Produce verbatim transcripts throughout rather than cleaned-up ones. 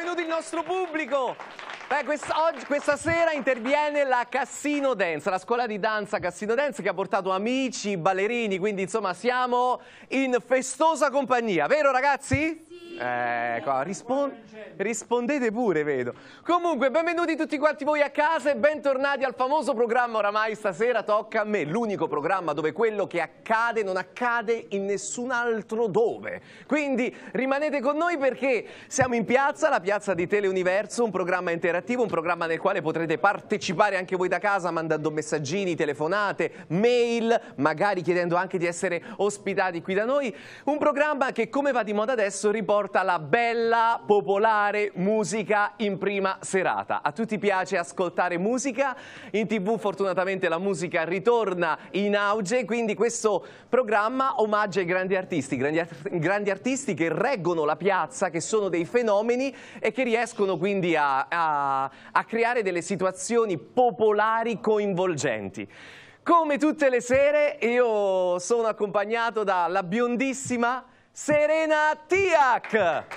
benvenuto il nostro pubblico. Beh, questa, oggi, questa sera interviene la Cassino Dance, la scuola di danza Cassino Dance che ha portato amici, ballerini, quindi insomma siamo in festosa compagnia, vero ragazzi? Sì. Ecco, rispon rispondete pure, vedo. Comunque, benvenuti tutti quanti voi a casa e bentornati al famoso programma oramai Stasera Tocca a Me, l'unico programma dove quello che accade non accade in nessun altro dove. Quindi rimanete con noi perché siamo in piazza, la piazza di Teleuniverso, un programma interattivo, un programma nel quale potrete partecipare anche voi da casa mandando messaggini, telefonate, mail, magari chiedendo anche di essere ospitati qui da noi. Un programma che, come va di moda adesso, riporta la bella, popolare musica in prima serata. A tutti piace ascoltare musica, in tv fortunatamente la musica ritorna in auge, quindi questo programma omaggia i grandi artisti, grandi, grandi artisti che reggono la piazza, che sono dei fenomeni e che riescono quindi a, a, a creare delle situazioni popolari coinvolgenti. Come tutte le sere io sono accompagnato dalla biondissima Serena Tiak.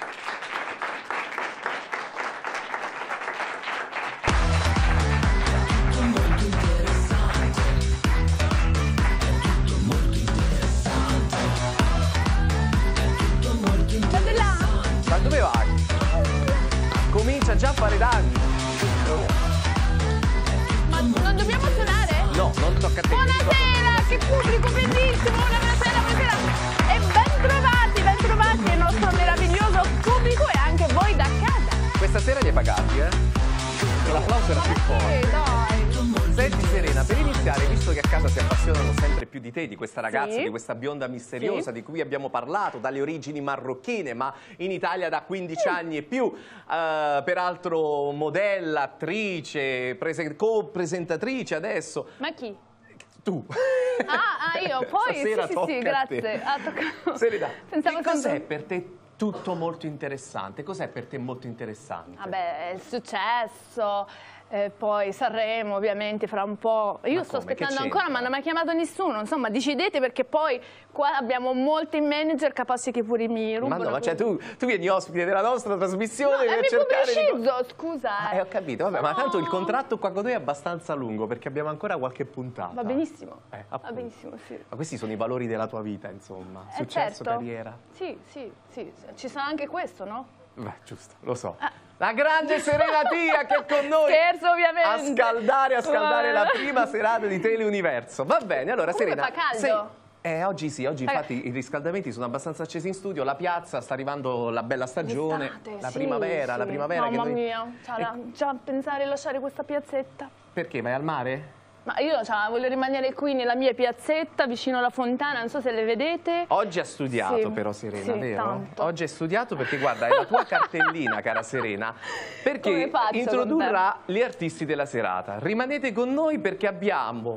Ma dove vai? Comincia già a fare danni. Ma non dobbiamo suonare? No, non tocca a te. Buonasera, che pubblico bellissimo, buonasera, buonasera. E ben trovati, ben trovati il nostro meraviglioso pubblico e anche voi da casa. Questa sera li hai pagati, eh? L'applauso era più forte. Sì, dai. Senti Serena, per iniziare, visto che a casa si appassionano sempre più di te, di questa ragazza, Sì. di questa bionda misteriosa Sì. di cui abbiamo parlato, dalle origini marocchine, ma in Italia da quindici anni e più, uh, peraltro modella, attrice, co-presentatrice adesso. Ma chi? Tu. Ah, ah io, poi Stasera sì, sì, tocca sì, a grazie. te. Ah, tocca... Serena, Pensavo che cos'è sempre- per te tutto molto interessante? Cos'è per te molto interessante? Vabbè, il successo, eh, poi Sanremo ovviamente fra un po'. Io Ma sto come? Che aspettando ancora, ma c'entra? non mi ha chiamato nessuno. Insomma, decidete perché poi qua abbiamo molti manager capaci che pure mi rubano. Ma no, ma cioè tu, tu vieni ospite della nostra trasmissione No, eh, per mi cercare di... pubblicizzo, scusa. Eh, ho capito, vabbè, ma No. tanto il contratto qua con noi è abbastanza lungo perché abbiamo ancora qualche puntata. Va benissimo, Eh, va appunto. benissimo, sì. Ma questi sono i valori della tua vita, insomma. Eh, Successo, certo. carriera. Sì, sì, sì, ci sarà anche questo, no? Beh, giusto, lo so. Ah. La grande Serena Tia che è con noi. Scherzo, ovviamente. A scaldare, a scaldare Eh. la prima serata di Teleuniverso. Va bene, allora Comunque Serena. fa caldo. sei- Eh, oggi sì, oggi Raga- infatti i riscaldamenti sono abbastanza accesi in studio, la piazza sta arrivando la bella stagione, L'estate, la sì, primavera, sì. la primavera Mamma che noi... mia, cioè, E- la- già pensare di lasciare questa piazzetta. Perché vai al mare? Ma io cioè, voglio rimanere qui nella mia piazzetta vicino alla fontana, non so se le vedete. Oggi ha studiato Sì, però Serena, sì, vero? tanto. Oggi hai studiato perché guarda, è la tua cartellina, cara Serena, perché Come faccio introdurrà gli artisti della serata. Rimanete con noi perché abbiamo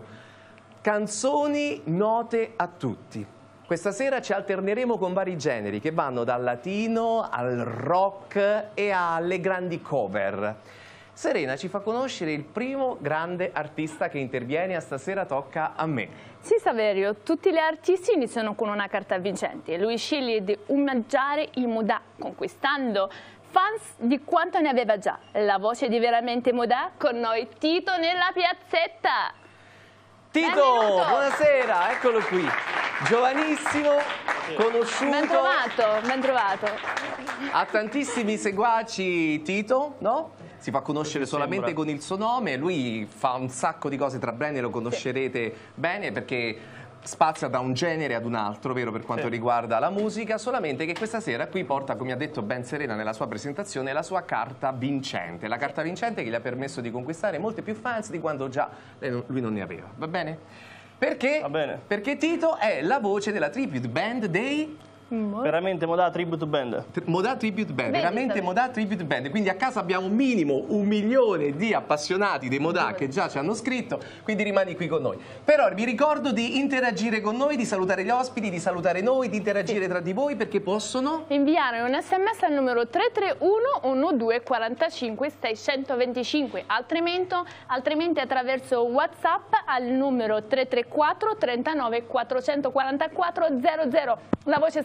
canzoni note a tutti. Questa sera ci alterneremo con vari generi che vanno dal latino al rock e alle grandi cover. Serena ci fa conoscere il primo grande artista che interviene a Stasera Tocca a Me. Sì, Saverio, tutti gli artisti iniziano con una carta vincente e lui sceglie di omaggiare i Modà, conquistando fans di quanto ne aveva già. La voce di veramente Modà con noi Tito nella piazzetta. Tito, Benvenuto. buonasera, eccolo qui. Giovanissimo, conosciuto, Ben trovato, ben trovato. ha tantissimi seguaci Tito, no? Si fa conoscere solamente sembra. con il suo nome, lui fa un sacco di cose tra brani e lo conoscerete bene perché spazia da un genere ad un altro, vero, per quanto Sì. riguarda la musica, solamente che questa sera qui porta, come ha detto ben Serena nella sua presentazione, la sua carta vincente, la carta vincente che gli ha permesso di conquistare molte più fans di quando già lei non- lui non ne aveva, va bene? Perché? Va bene. Perché Tito è la voce della tribute band dei... Veramente Modà Tribute Band. Tr- Modà Tribute Band, Vedi, veramente Davide? Modà Tribute Band, quindi a casa abbiamo un minimo un milione di appassionati dei Modà che già ci hanno scritto, quindi rimani qui con noi. Per ora vi ricordo di interagire con noi, di salutare gli ospiti, di salutare noi, di interagire tra di voi perché possono... Inviare un sms al numero tre tre uno uno due quattro cinque sei due cinque, altrimenti, altrimenti attraverso WhatsApp al numero tre tre quattro trentanove quattrocentoquarantaquattro zero zero. La voce sta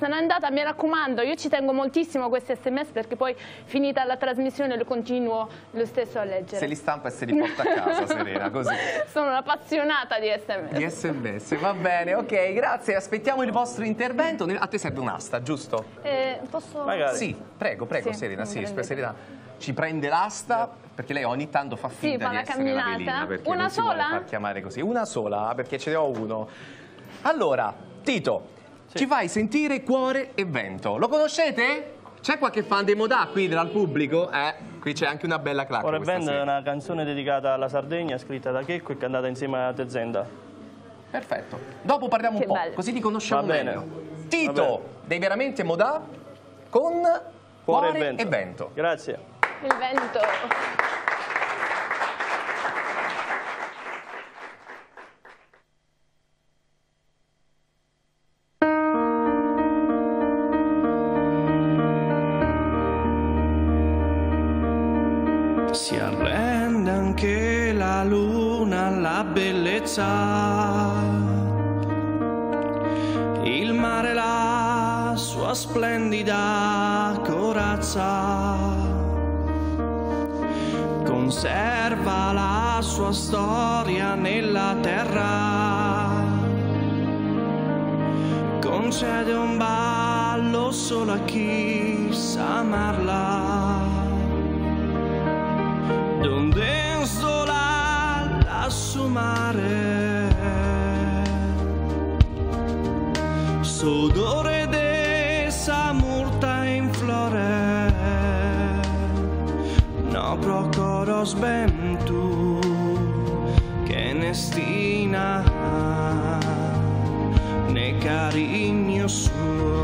sono andata, mi raccomando, io ci tengo moltissimo a questi sms perché poi finita la trasmissione lo continuo lo stesso a leggere. Se li stampa e se li porta a casa, Serena, così. Sono un'appassionata di sms. Di sms, va bene, ok, grazie, aspettiamo il vostro intervento. A te serve un'asta, giusto? Eh, posso... Magari. Sì, prego, prego, Sì, Serena, sì, prendete. Serena ci prende l'asta perché lei ogni tanto fa finta fa di la essere la camminata. velina, perché Una non si vuole sola? far chiamare così. Una sola, perché ce ne ho uno. Allora, Tito, Sì. ci fai sentire Cuore e Vento. Lo conoscete? C'è qualche fan dei Modà qui dal pubblico? Eh, qui c'è anche una bella clacca Cuore e questa Vento è sera. una canzone dedicata alla Sardegna, scritta da Checco e cantata insieme a Tezenda. Perfetto. Dopo parliamo un Che po', bello. così ti conosciamo Va bene. meglio. Va Tito, bene. dei veramente Modà con Cuore, Cuore e Vento. e Vento. Grazie. Il vento. Si arrende anche la luna alla bellezza, il mare la sua splendida corazza, conserva la sua storia nella terra, concede un ballo solo a chi sa amarla. Donde sola lassù mare, s'odore d'essa murta in flore, no procoro sbentu che nestina ne carigno suo.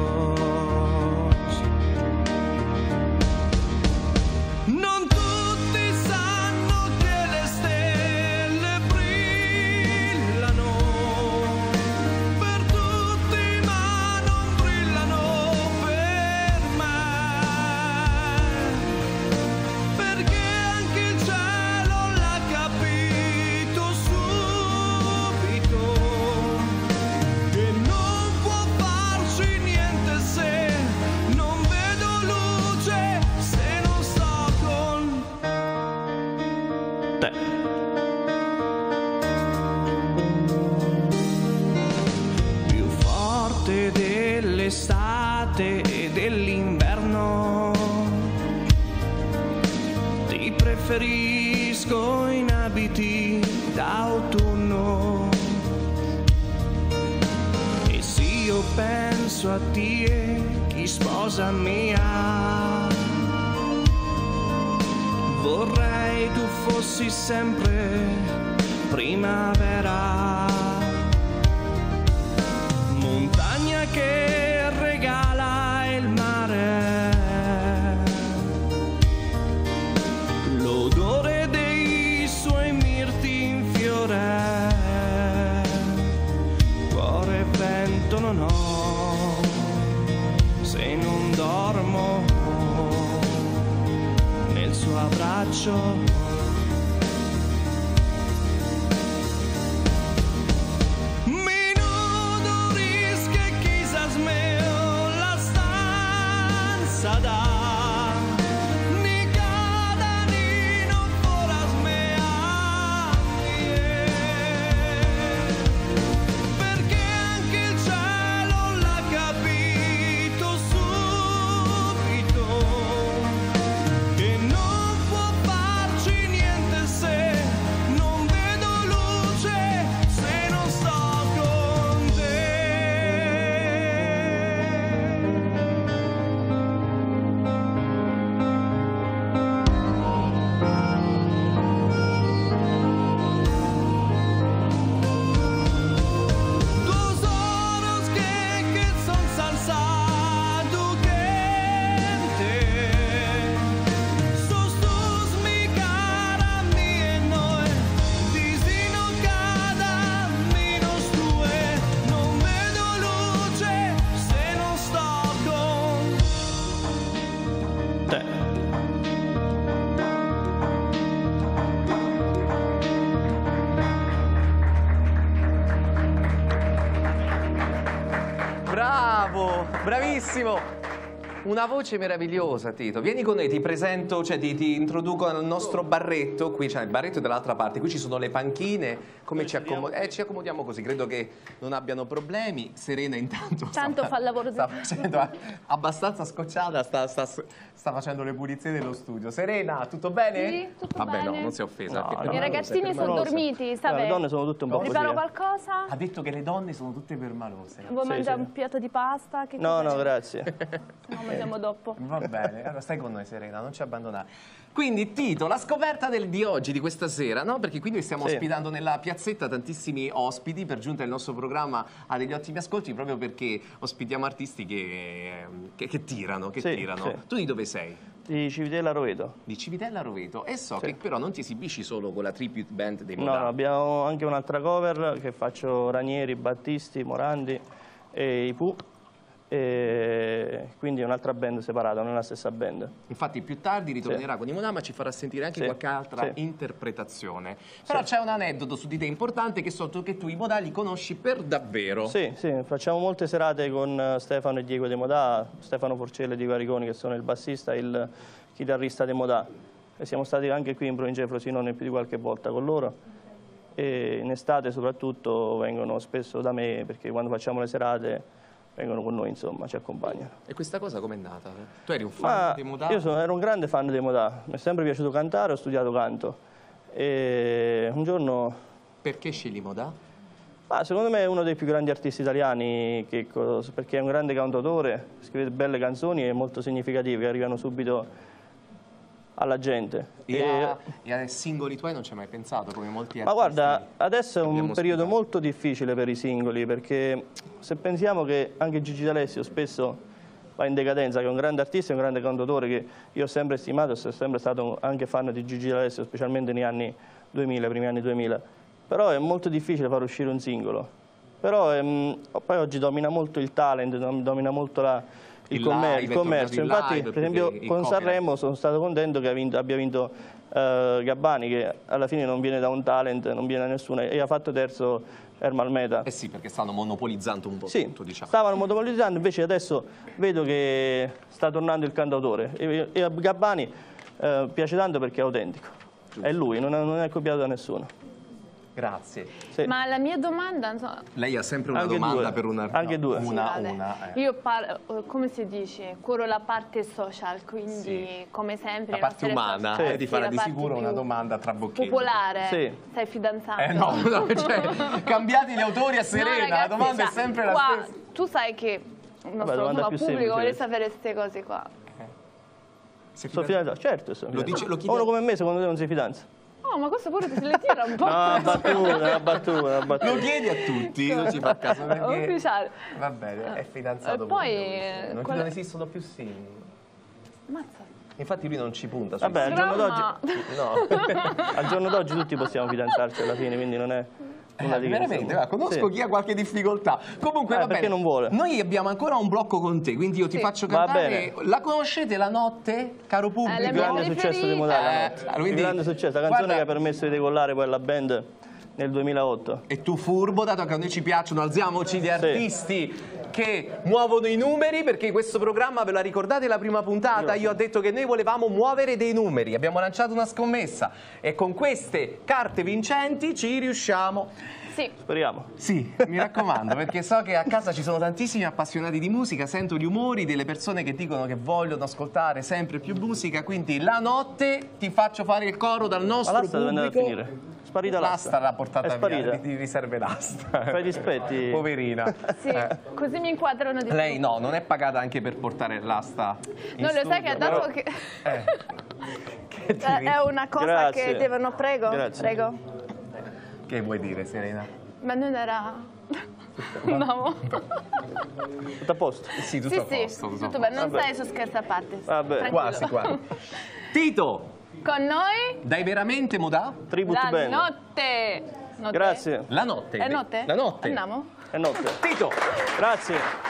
Non tutti sanno che le stelle brillano per tutti, ma non brillano per me, perché anche il cielo l'ha capito subito che non può farci niente se non vedo luce, se non sto con te. Più forte dell'estate e dell'inverno, ti preferisco in abiti d'autunno. E se io penso a te, chi sposa mia, vorrei tu fossi sempre primavera, montagna che regala il mare, l'odore dei suoi mirti in fiore, cuore e vento non ho se non dormo nel suo abbraccio. Mi nudoris che chissà smeo la stanza da ni cada ni non foras mea, perché anche il cielo l'ha capito subito che non può farci bravissimo. Una voce meravigliosa, Tito. Vieni con noi, ti presento, cioè ti, ti introduco al nostro barretto. Qui c'è il barretto dall'altra parte, qui ci sono le panchine. Come ci accomodiamo? Eh, ci accomodiamo così, credo che non abbiano problemi. Serena intanto Tanto sta, fa il lavoro sta facendo abbastanza scocciata, sta, sta, sta facendo le pulizie dello studio. Serena, tutto bene? Sì, tutto Vabbè, bene. no, non si è offesa. No, perché no, I per ragazzini sono permalosa. dormiti, sapete? Le donne sono tutte un po' così. Preparo eh. qualcosa? Ha detto che le donne sono tutte permalose. Vuoi Sì, mangiare sì. un piatto di pasta? Che No, cosa no, c'è? grazie. No, mangiamo dopo. Va bene, allora stai con noi Serena, non ci abbandonare. Quindi Tito, la scoperta del, di oggi, di questa sera, no? Perché qui noi stiamo Sì. ospitando nella piazzetta tantissimi ospiti, per giunta il nostro programma ha degli ottimi ascolti proprio perché ospitiamo artisti che, che, che tirano, che Sì, tirano. sì. Tu di dove sei? Di Civitella Roveto. Di Civitella Roveto e so Sì. che però non ti esibisci solo con la tribute band dei No, Modà. no, abbiamo anche un'altra cover che faccio Ranieri, Battisti, Morandi e i Pooh. E quindi è un'altra band separata, non è la stessa band. Infatti più tardi ritornerà con i Modà, ma ci farà sentire anche Sì, qualche altra sì. interpretazione. Però c'è un aneddoto su di te importante, che so che tu i Modà li conosci per davvero. Sì, sì, facciamo molte serate con eh, Stefano e Diego De Modà, Stefano Forcella e Diego Ariconi che sono il bassista e il chitarrista De Modà. E siamo stati anche qui in provincia di Frosinone più di qualche volta con loro. E in estate soprattutto vengono spesso da me perché quando facciamo le serate vengono con noi, insomma, ci accompagnano. E questa cosa com'è nata? Tu eri un fan Ma dei Modà? io sono- ero un grande fan dei Modà, mi è sempre piaciuto cantare, ho studiato canto. E un giorno, Perché scegli Modà? ma secondo me è uno dei più grandi artisti italiani, che, perché è un grande cantautore, scrive belle canzoni e molto significative, che arrivano subito alla gente. E, E- a, e a singoli tuoi non ci hai mai pensato, come molti Ma artisti? guarda, adesso è un abbiamo periodo ospitato. molto difficile per i singoli, perché se pensiamo che anche Gigi D'Alessio spesso va in decadenza, che è un grande artista e un grande cantautore che io ho sempre stimato e sono sempre stato anche fan di Gigi D'Alessio, specialmente negli anni duemila, primi anni duemila, però è molto difficile far uscire un singolo. Però ehm, poi oggi domina molto il talent, dom- domina molto la... Il, Il commer- live, il è tornato commercio, il infatti live, per esempio perché il con copyright. Sanremo sono stato contento che ha vinto- abbia vinto eh, Gabbani, che alla fine non viene da un talent, non viene da nessuno, e ha fatto terzo Ermal Meta. Eh sì, perché stanno monopolizzando un po' Sì, tutto, diciamo. stavano monopolizzando, invece adesso vedo che sta tornando il cantautore e, e a Gabbani eh, piace tanto perché è autentico, è lui, non è, non è copiato da nessuno. Grazie. Sì. Ma la mia domanda, insomma, Lei ha sempre una Anche domanda due. per una... Anche due. Una, vale. una, eh. io parlo, come si dice, curo la parte social, quindi Sì. come sempre... La i parte nostri umana, social- eh, ti sì, farà la di parte sicuro più una domanda tra bocchetti. popolare, Sì. sei fidanzato? Eh no, no, cioè, cambiati gli autori a Serena, No, ragazzi, la domanda è cioè, sempre la qua, stessa. Tu sai che il nostro domanda insomma, più pubblico semplice vuole questa. sapere queste cose qua. Sei Sono fidanzato? fidanzato? Certo, sono Lo fidanzato. dice- lo chiede- Uno come me secondo te non si fidanza? Oh, ma questo pure se le tira un po'. No, una battuta, una battuta, una battuta. Lo chiedi a tutti, non ci fa caso perché... Ufficiale. Va bene, è fidanzato. E poi, pure lui. Non, qual- non esistono più sì. Mazza. Infatti lui non ci punta sui Vabbè, al giorno d'oggi Gramma. no. Al giorno d'oggi tutti possiamo fidanzarci alla fine, quindi non è una Eh, di veramente, insomma. guarda, conosco Sì. chi ha qualche difficoltà. Comunque, Eh, va perché bene. non vuole? Noi abbiamo ancora un blocco con te, quindi io ti Sì. faccio Va cantare. bene. La conoscete la notte, caro pubblico? Eh, le Il mie grande preferite. successo di Modà, la Eh, notte. quindi- Il grande successo, la canzone guarda- che ha permesso di decollare poi la band nel duemilaotto. E tu furbo, dato che a noi ci piacciono, alziamoci di artisti che muovono i numeri, perché questo programma, ve la ricordate la prima puntata? Io ho detto che noi volevamo muovere dei numeri, abbiamo lanciato una scommessa e con queste carte vincenti ci riusciamo. Sì. Speriamo. Sì, mi raccomando, perché so che a casa ci sono tantissimi appassionati di musica, sento gli umori delle persone che dicono che vogliono ascoltare sempre più musica, quindi la notte ti faccio fare il coro dal Ma nostro l'asta dove è andata a pubblico. finire? Sparita l'asta. L'asta l'ha portata È via, sparita. ti riserve l'asta. Fai dispetti. Poverina. Sì, così mi inquadrano di più. Lei no, non è pagata anche per portare l'asta in Non lo sai studio, che dato però- che Eh. Che, ti eh, ri- è una cosa Grazie. che devono, prego, Grazie. prego. Che vuoi dire, Serena? Ma non era no. Tutto a posto. Sì, tutto Sì, a posto. sì, tutto bene, non Vabbè. stai su scherzo a parte. Vabbè. Tranquillo. Quasi, quasi. Tito, Con noi dai veramente Modà? Tribute la band. notte. Notte. Grazie. La notte. È notte? La notte. Andiamo? È notte. Tito. Grazie.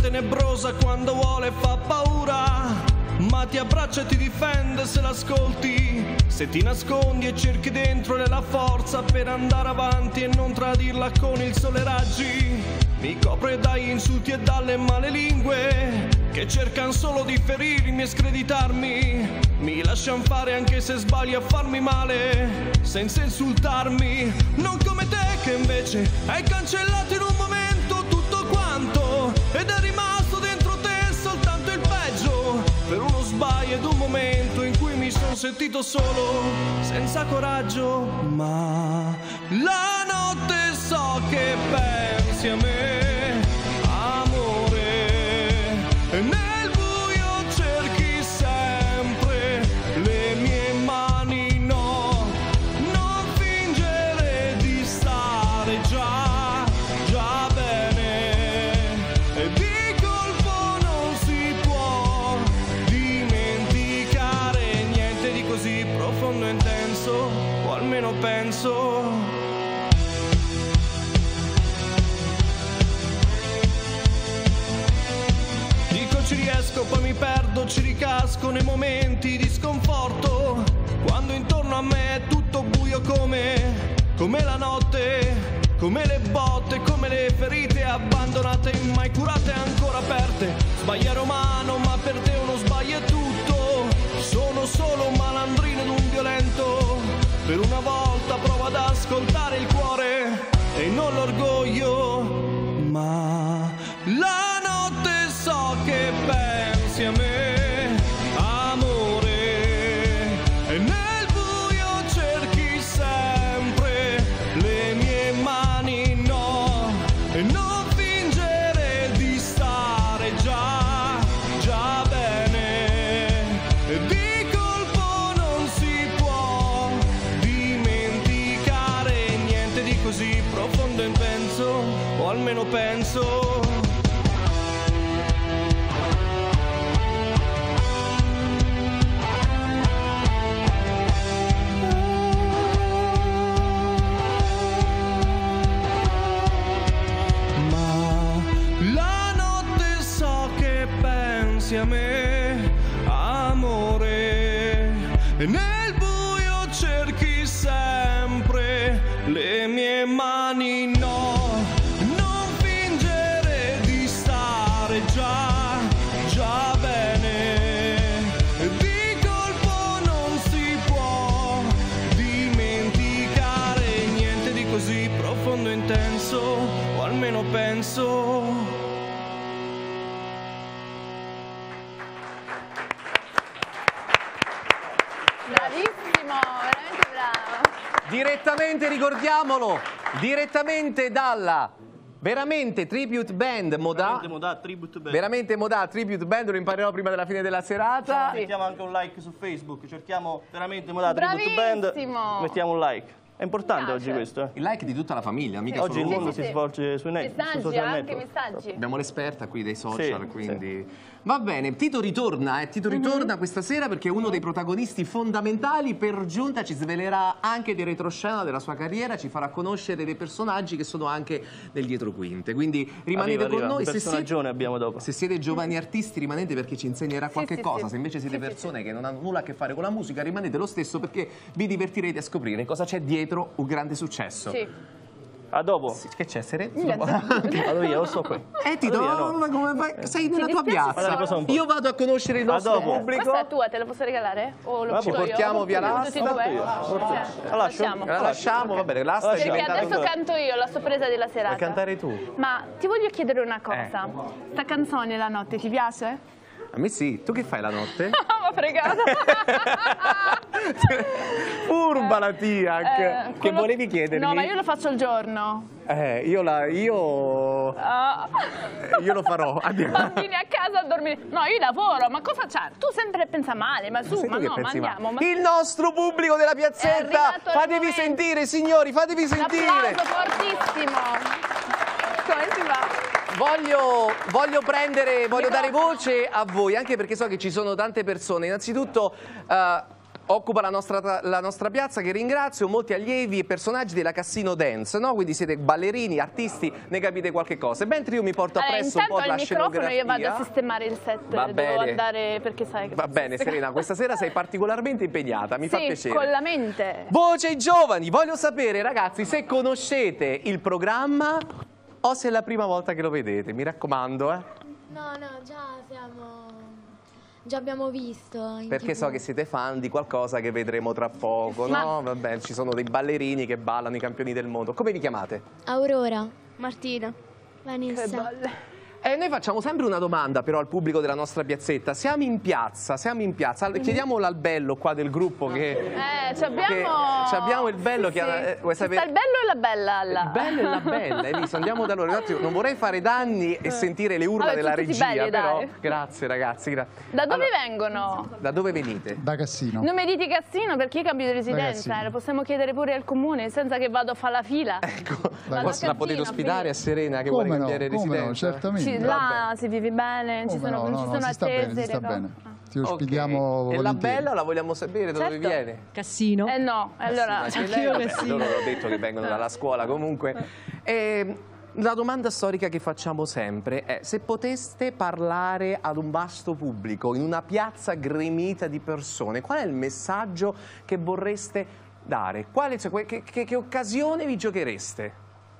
tenebrosa quando vuole fa paura, ma ti abbraccia e ti difende se l'ascolti. Se ti nascondi e cerchi dentro nella forza per andare avanti e non tradirla con il sole raggi. Mi copre dagli insulti e dalle male lingue che cercano solo di ferirmi e screditarmi. Mi lasciano fare anche se sbaglio a farmi male, senza insultarmi. Non come te che invece hai cancellato in un momento tutto quanto ed è rimasto dentro te soltanto il peggio. Per uno sbaglio ed un momento in cui mi sono sentito solo, senza coraggio. Ma la notte so che pensi a me, amore, e nel buio cerchi sempre le mie mani, no, non fingere di stare già, già bene, e di colpo non si può dimenticare niente di così profondo e intenso, o almeno penso. Ci riesco, poi mi perdo, ci ricasco nei momenti di sconforto, quando intorno a me è tutto buio come, come la notte, come le botte, come le ferite abbandonate, mai curate, ancora aperte. Sbagliare umano, ma per te uno sbaglio è tutto. Sono solo un malandrino ed un violento. Per una volta provo ad ascoltare il cuore e non l'orgoglio, ma la notte so che pensi a me, amore, e nel buio cerchi sempre le mie mani, no, e non fingere di stare già, già bene, e di colpo non si può dimenticare niente di così profondo e intenso, o almeno penso. A me, amore, e nel buio cerchi sempre le mie mani, no, non fingere di stare già, già bene, e di colpo non si può dimenticare niente di così profondo e intenso, o almeno penso. Direttamente, ricordiamolo, direttamente dalla veramente Tribute Band Modà. Veramente Modà Tribute Band. Veramente Modà Tribute Band, lo imparerò prima della fine della serata. Sì. Mettiamo anche un like su Facebook, cerchiamo veramente Modà Tribute Band. Mettiamo un like. È importante oggi questo. Eh. Il like di tutta la famiglia, mica oggi solo il mondo uno. si svolge sui net, messaggi, sui social anche network. messaggi. Abbiamo l'esperta qui dei social, sì, quindi... Sì. Va bene, Tito ritorna, eh. Tito ritorna Mm-hmm. questa sera perché è uno dei protagonisti fondamentali. Per giunta ci svelerà anche di retroscena della sua carriera, ci farà conoscere dei personaggi che sono anche del dietro-quinte. Quindi rimanete arriva, con arriva. noi. Se siete, abbiamo dopo. Se siete giovani artisti rimanete perché ci insegnerà sì, qualche sì, cosa. sì. Se invece siete sì, persone sì. che non hanno nulla a che fare con la musica, rimanete lo stesso perché vi divertirete a scoprire cosa c'è dietro un grande successo. Sì. A dopo. Che c'è, Sere? Vado via, lo so qui. Eh Tito, via, no, no. ma come fai? Sei nella tua dispiace piazza. solo. Io vado a conoscere il nostro dopo. pubblico. Questa è tua, te la posso regalare? O lo Ma ci portiamo via l'asta. Tutti e due? La La lascio? lasciamo. La lasciamo, va bene, l'asta è Perché diventata... adesso canto io, la sorpresa della serata. Vuoi cantare tu? Ma ti voglio chiedere una cosa. Eh. Sta canzone La notte ti piace? A me sì. Tu che fai la notte? Ma fregata. Furba la Tiac. Eh, che quello- volevi chiedermi? No, ma io lo faccio il giorno. Eh, io la... io... Ah. Io lo farò. Andiamo. Bambini a casa a dormire. No, io lavoro, ma cosa c'è? Tu sempre pensa male, ma su, Sei tu ma che no, ma pensi male. andiamo. Ma... Il nostro pubblico della È piazzetta. arrivato il Fatevi momento. sentire, signori, fatevi Un sentire. applauso fortissimo. Come si va? Voglio, voglio prendere, voglio dare Microfono. voce a voi, anche perché so che ci sono tante persone. Innanzitutto, eh, occupa la nostra, la nostra piazza, che ringrazio, molti allievi e personaggi della Cassino Dance, no? Quindi siete ballerini, artisti, ne capite qualche cosa. Mentre io mi porto allora, appresso un po' la scenografia. Io vado a sistemare il set, Va devo bene. andare perché sai che... Va bene Serena, questa sera sei particolarmente impegnata, mi sì, fa piacere. con la mente. Voce giovani, voglio sapere ragazzi se conoscete il programma o se è la prima volta che lo vedete, mi raccomando. Eh. No, no, già siamo... Già abbiamo visto. Perché so che siete fan di qualcosa che vedremo tra poco, Ma... no? Vabbè, ci sono dei ballerini che ballano i campioni del mondo. Come vi chiamate? Aurora. Martina. Vanessa. Che balle. E noi facciamo sempre una domanda però al pubblico della nostra piazzetta. Siamo in piazza, siamo in piazza. Chiediamolo al bello qua del gruppo che... Eh, ci abbiamo... che ci abbiamo il bello sì, che... sì. Eh, vuoi sapere... Sta il bello e la bella là. Il bello e la bella, hai visto? Andiamo da loro. Infatti, non vorrei fare danni e sentire le urla Vabbè, della tutti regia, belli, però... dai. Grazie ragazzi. Gra... Da dove allora, vengono? Da dove venite? Da Cassino. Non mi dite Cassino perché io cambio di residenza, Cassino. eh, lo possiamo chiedere pure al comune senza che vado a fare la fila. Ecco, Vado a posso, la potete Cassino, ospitare a Serena che Come vuole no, cambiare come residenza? no, certamente. Sì, là si vive bene, ci Come sono, no, non no, ci no, sono si sta attese. bene, si sta le cose. bene. Ah. Ti ospitiamo Ok. E la volentieri. bella la vogliamo sapere da dove Certo. viene? Cassino. Eh no, allora... Anche lei, vabbè, loro l'ho detto che vengono dalla scuola comunque. E la domanda storica che facciamo sempre è: se poteste parlare ad un vasto pubblico in una piazza gremita di persone, qual è il messaggio che vorreste dare? Quale, cioè, che, che, che occasione vi giochereste?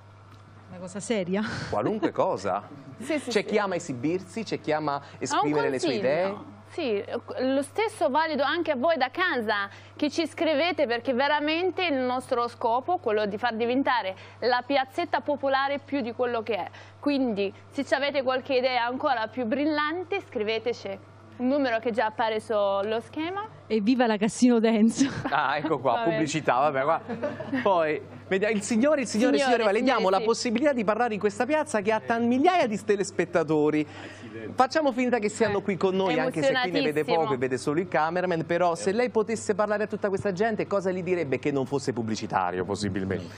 Una cosa seria? Qualunque cosa. Sì, sì, C'è sì. chi ama esibirsi, c'è chi ama Ha un esprimere le sue consiglio. idee. Sì, lo stesso valido anche a voi da casa che ci scrivete, perché veramente il nostro scopo è quello di far diventare la piazzetta popolare più di quello che è. Quindi se avete qualche idea ancora più brillante scriveteci un numero che già appare sullo schema. E viva la Cassino Dance! Ah, ecco qua, Vabbè. pubblicità, vabbè, qua. Poi, vediamo, il signore, il signore, il Signore, signore, le diamo signore, la sì. possibilità di parlare in questa piazza che ha tan migliaia di telespettatori. Facciamo finta che siano qui con noi, anche se qui ne vede poco e vede solo il cameraman, però se lei potesse parlare a tutta questa gente, cosa gli direbbe che non fosse pubblicitario, possibilmente?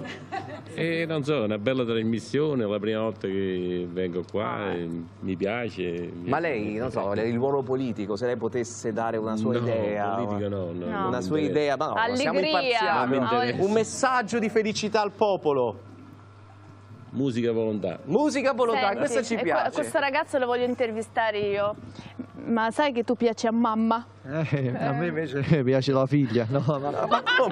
E non so, è una bella trasmissione, è la prima volta che vengo qua, e mi piace. Ma lei, non so, il ruolo politico, se lei potesse dare una sua No, idea, politica no, no, No. non una mi sua interessa. idea, ma no, siamo Allegria. imparziali, Non mi interessa. un messaggio di felicità al popolo. Musica volontà. Musica volontà, Senti, questa ci e piace. Questo ragazzo lo voglio intervistare io. Ma sai che tu piaci a mamma? Eh, a me invece piace la figlia. No, ma... Ma come?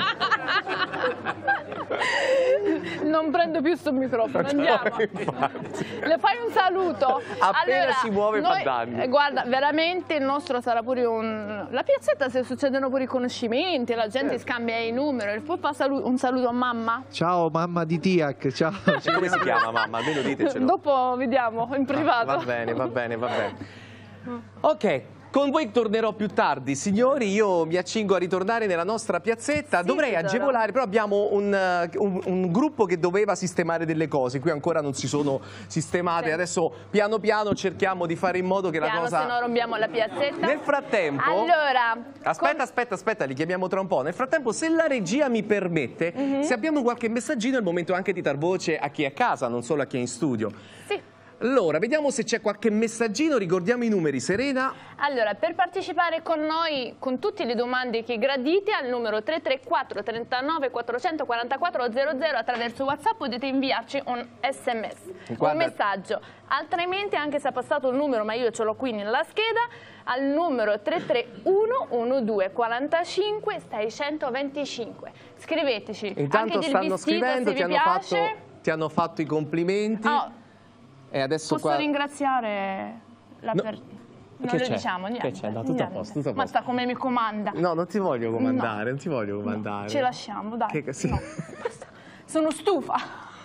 Non prendo più sul microfono, andiamo. Infatti. Le fai un saluto? Appena si muove fa danni. eh, Guarda, veramente il nostro sarà pure un... La piazzetta, se succedono pure i conoscimenti, la gente scambia i numeri, può fare salu- un saluto a mamma? Ciao mamma di Tiac, ciao. E come si chiama mamma? Almeno ditecelo. Dopo vediamo, in privato. Va bene, va bene, va bene. Ok. Con voi tornerò più tardi, signori, io mi accingo a ritornare nella nostra piazzetta, Sì, dovrei tesoro. agevolare, però abbiamo un, uh, un- un gruppo che doveva sistemare delle cose, qui ancora non si sono sistemate, Sì. adesso piano piano cerchiamo di fare in modo che la Piano, cosa... se no rompiamo la piazzetta. Nel frattempo... Allora... Aspetta, com- aspetta, aspetta, li chiamiamo tra un po'. Nel frattempo, se la regia mi permette, Mhm. se abbiamo qualche messaggino è il momento anche di dar voce a chi è a casa, non solo a chi è in studio. Sì. Allora, vediamo se c'è qualche messaggino, ricordiamo i numeri, Serena. Allora, per partecipare con noi con tutte le domande che gradite al numero tre tre quattro trentanove quattrocentoquarantaquattro zero zero attraverso WhatsApp potete inviarci un sms, Guarda- un messaggio. Altrimenti, anche se ha passato il numero, ma io ce l'ho qui nella scheda, al numero tre tre uno uno due quarantacinque seicentoventicinque. Scriveteci. Intanto anche del stanno vestito, scrivendo, se ti vi hanno, piace. fatto, ti hanno fatto i complimenti. Oh, E adesso posso qua... ringraziare la No. per... Non Che lo c'è? diciamo, niente. Che c'è? No, tutto a niente. posto, tutto a Ma posto. sta come mi comanda. No, non ti voglio comandare, No. non ti voglio comandare. Ci lasciamo, dai. Che- sì. No, basta. Sono stufa.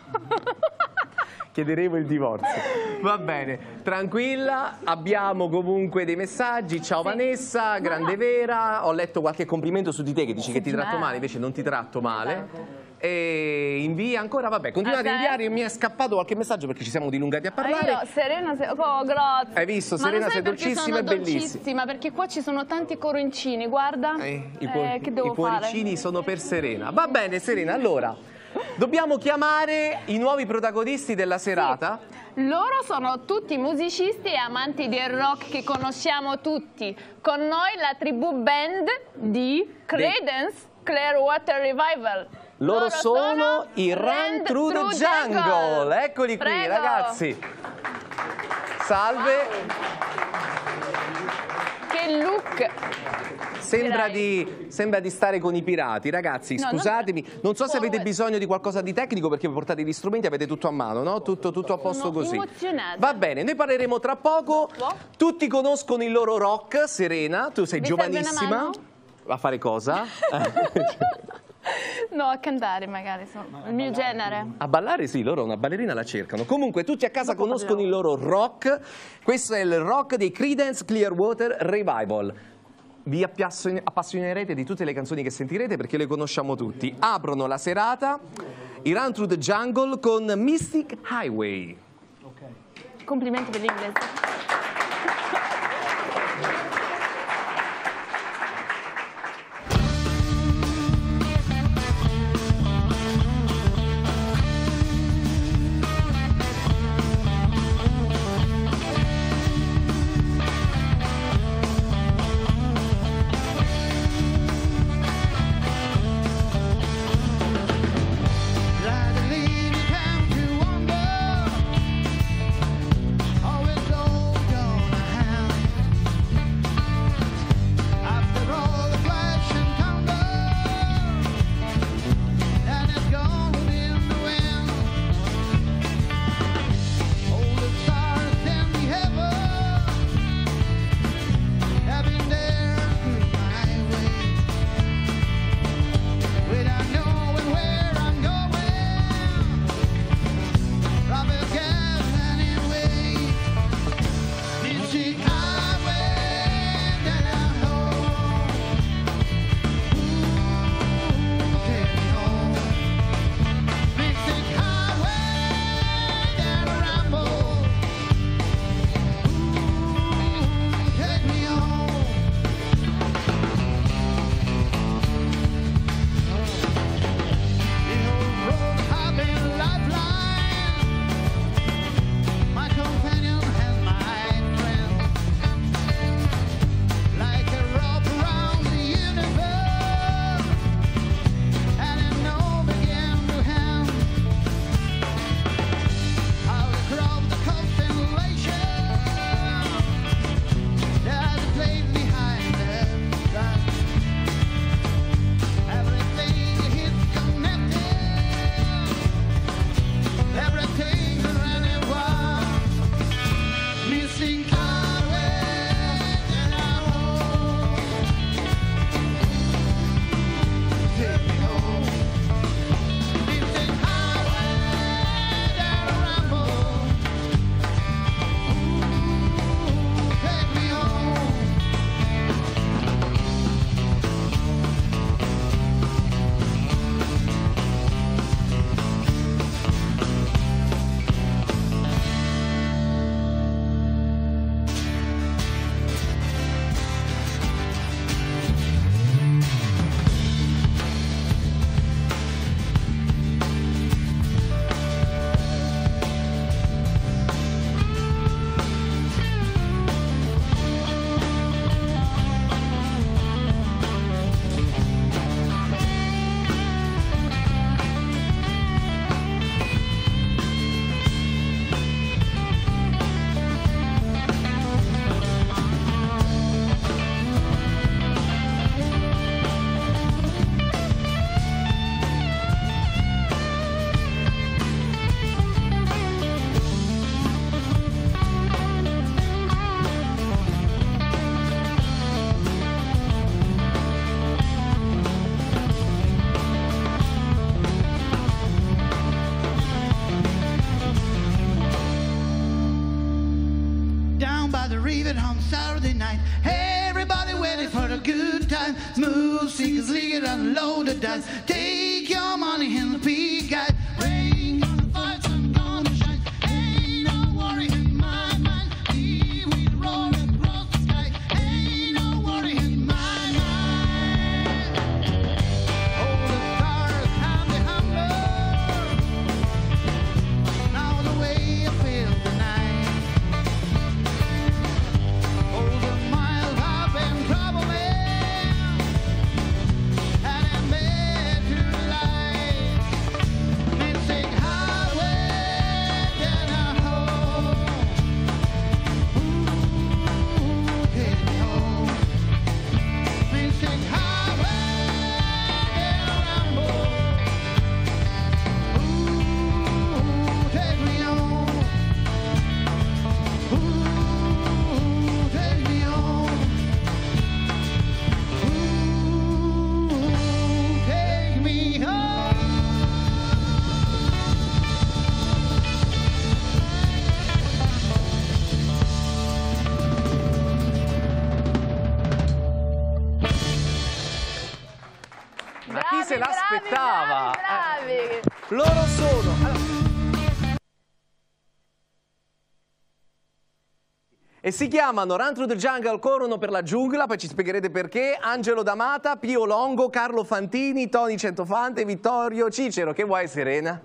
Chiederemo il divorzio. Va bene, tranquilla, abbiamo comunque dei messaggi. Ciao Vanessa, grande Vera. Ho letto qualche complimento su di te che dici che ti tratto male, invece non ti tratto male. E invia ancora, vabbè, continuate a Ah, inviare. Mi è scappato qualche messaggio perché ci siamo dilungati a parlare. Io, Serena, se... oh, grazie. Hai visto, Ma Serena, lo sai sei perché dolcissima sono e bellissima. dolcissima? Perché qua ci sono tanti coroncini, guarda. Eh, i, Eh, cuor- che devo i cuoricini fare? sono per Serena. Va bene, Serena, allora dobbiamo chiamare i nuovi protagonisti della serata. Loro sono tutti musicisti e amanti del rock che conosciamo tutti. Con noi la tribù band di Creedence Clearwater Revival. Loro, Loro sono, sono i Run Through the Jungle. Jungle. Eccoli qui, Prego. ragazzi. Salve. Che look. Sembra di, sembra di stare con i pirati, ragazzi, no, scusatemi, non, non so se avete bisogno di qualcosa di tecnico perché portate gli strumenti, avete tutto a mano, no? Tutto, tutto a posto Sono così. Emozionata. Va bene, noi parleremo tra poco, tutti conoscono il loro rock, Serena, tu sei Mi giovanissima, a fare cosa? No, a cantare magari, sono il mio genere. A ballare sì, loro una ballerina la cercano. Comunque tutti a casa Dopo conoscono parliamo. il loro rock, questo è il rock dei Creedence Clearwater Revival. Vi appassionerete di tutte le canzoni che sentirete perché le conosciamo tutti. Aprono la serata i Run Through the Jungle con Mystic Highway. Okay. Complimenti per l'inglese. Saturday night, everybody waiting for a good time. Smooth seekers, lead and load the dice. Take your money and be guide. Rain gonna fall, sun gonna shine. Ain't no worry in my mind. We will roll across the sky. Ain't no worry in my mind. Oh, the stars have the humble. Now the way I feel. l'aspettava. Bravi, bravi, Eh, loro sono... Allora... E si chiamano Run Through the Jungle, corrono per la giungla, poi ci spiegherete perché. Angelo D'Amata, Pio Longo, Carlo Fantini, Tony Centofante, Vittorio Cicero. Che vuoi, Serena?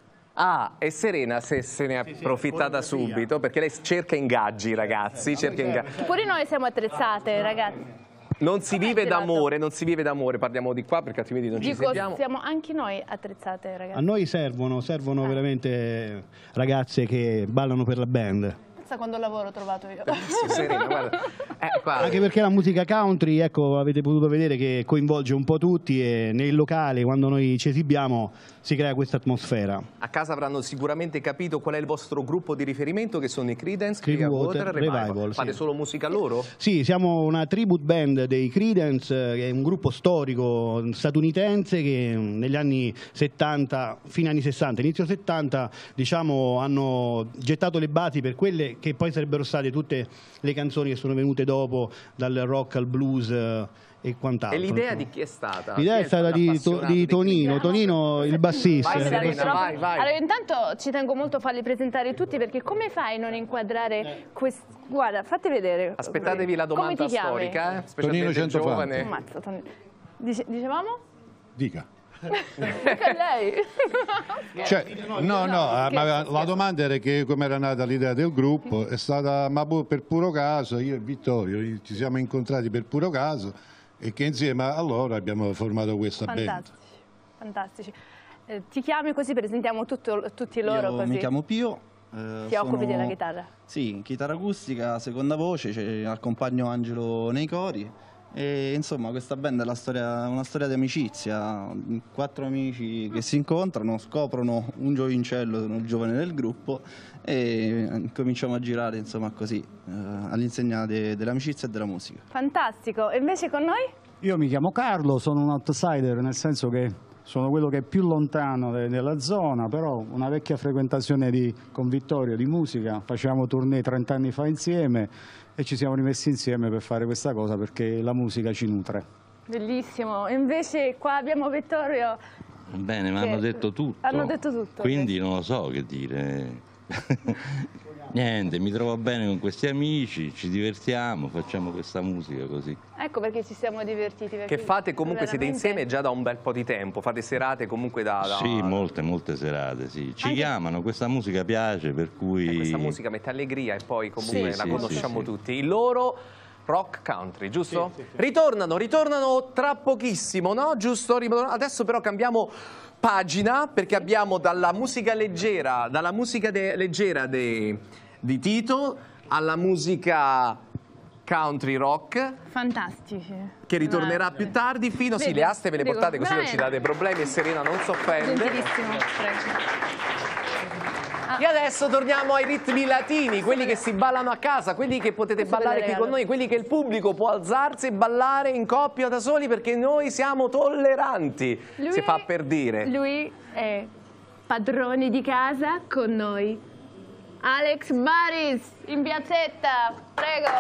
Ah, e Serena se, se ne è approfittata subito, perché lei cerca ingaggi, ragazzi, cerca ingaggi. Pure noi siamo attrezzate, ragazzi. Non si vive d'amore, non si vive d'amore, parliamo di qua perché altrimenti non ci Dico, sentiamo. siamo anche noi attrezzate, ragazzi. A noi servono, servono Ah. veramente ragazze che ballano per la band. Pensa quando lavoro ho trovato io. Serena, guarda. Eh, qua. Anche perché la musica country, ecco, avete potuto vedere che coinvolge un po' tutti e nel locale, quando noi ci esibiamo, si crea questa atmosfera. A casa avranno sicuramente capito qual è il vostro gruppo di riferimento, che sono i Creedence Clearwater Clearwater Revival. Revival, Fate sì. solo musica loro? Sì, siamo una tribute band dei Creedence, che è un gruppo storico statunitense che negli anni settanta, fine anni sessanta, inizio settanta, diciamo, hanno gettato le basi per quelle che poi sarebbero state tutte le canzoni che sono venute dopo, dal rock al blues eh, e quant'altro. E l'idea di chi è stata? L'idea Chi è stata di, to- di Tonino, Tonino il bassista. Vai, Serena, Microfono. vai, vai. Allora, intanto ci tengo molto a farli presentare tutti, perché come fai a non inquadrare questo? Guarda, fate vedere. Aspettatevi la Come domanda ti chiami? storica, eh? Specialmente Tonino Centofante. giovane. Ammazza, Tonino. Dice- dicevamo? Dica. Perché lei? Cioè, no, no, eh, ma scherzo, la domanda era che come era nata l'idea del gruppo, è stata ma pu- per puro caso, io e Vittorio ci siamo incontrati per puro caso e che insieme a loro abbiamo formato questa band. Fantastici, fantastici. Eh, ti chiami così presentiamo tutto- tutti loro Io così. mi chiamo Pio. eh, Ti occupi sono- della chitarra? Sì, chitarra acustica, seconda voce, cioè, accompagno Angelo nei cori. E insomma questa band è la storia, una storia di amicizia, quattro amici che si incontrano, scoprono un giovincello, il giovane del gruppo e cominciamo a girare insomma così, eh, all'insegna de- dell'amicizia e della musica. Fantastico. E invece con noi? Io mi chiamo Carlo, sono un outsider, nel senso che sono quello che è più lontano de- della zona, però una vecchia frequentazione di, con Vittorio di musica, facevamo tournée trent'anni fa insieme e ci siamo rimessi insieme per fare questa cosa perché la musica ci nutre. Bellissimo. E invece qua abbiamo Vittorio. Bene, mi Che- hanno detto tutto. hanno detto tutto, Quindi non lo so che dire. Niente, mi trovo bene con questi amici, ci divertiamo, facciamo questa musica così. Ecco perché ci siamo divertiti. perché Che fate comunque, siete veramente- insieme già da un bel po' di tempo, fate serate comunque da... da- Sì, molte, molte serate, sì. Ci Anche- chiamano, questa musica piace, per cui... Eh, questa musica mette allegria e poi comunque Sì, la sì, conosciamo sì, sì. tutti. Il loro rock country, giusto? Sì, sì, sì. Ritornano, ritornano tra pochissimo, no? Giusto? Adesso però cambiamo pagina perché abbiamo dalla musica leggera, dalla musica de- leggera de- di Tito alla musica country rock Fantastici. che ritornerà più tardi fino... Sì, Vedi, le aste ve le dico, portate così non ci veramente. date problemi e Serena non si offende. Gentilissimo, prego. E adesso torniamo ai ritmi latini, quelli che si ballano a casa, quelli che potete Questo ballare ve qui lo con regalo. noi, quelli che il pubblico può alzarsi e ballare in coppia o da soli perché noi siamo tolleranti, Lui- si fa per dire. Lui è padrone di casa con noi. Alex Baris in piazzetta, prego.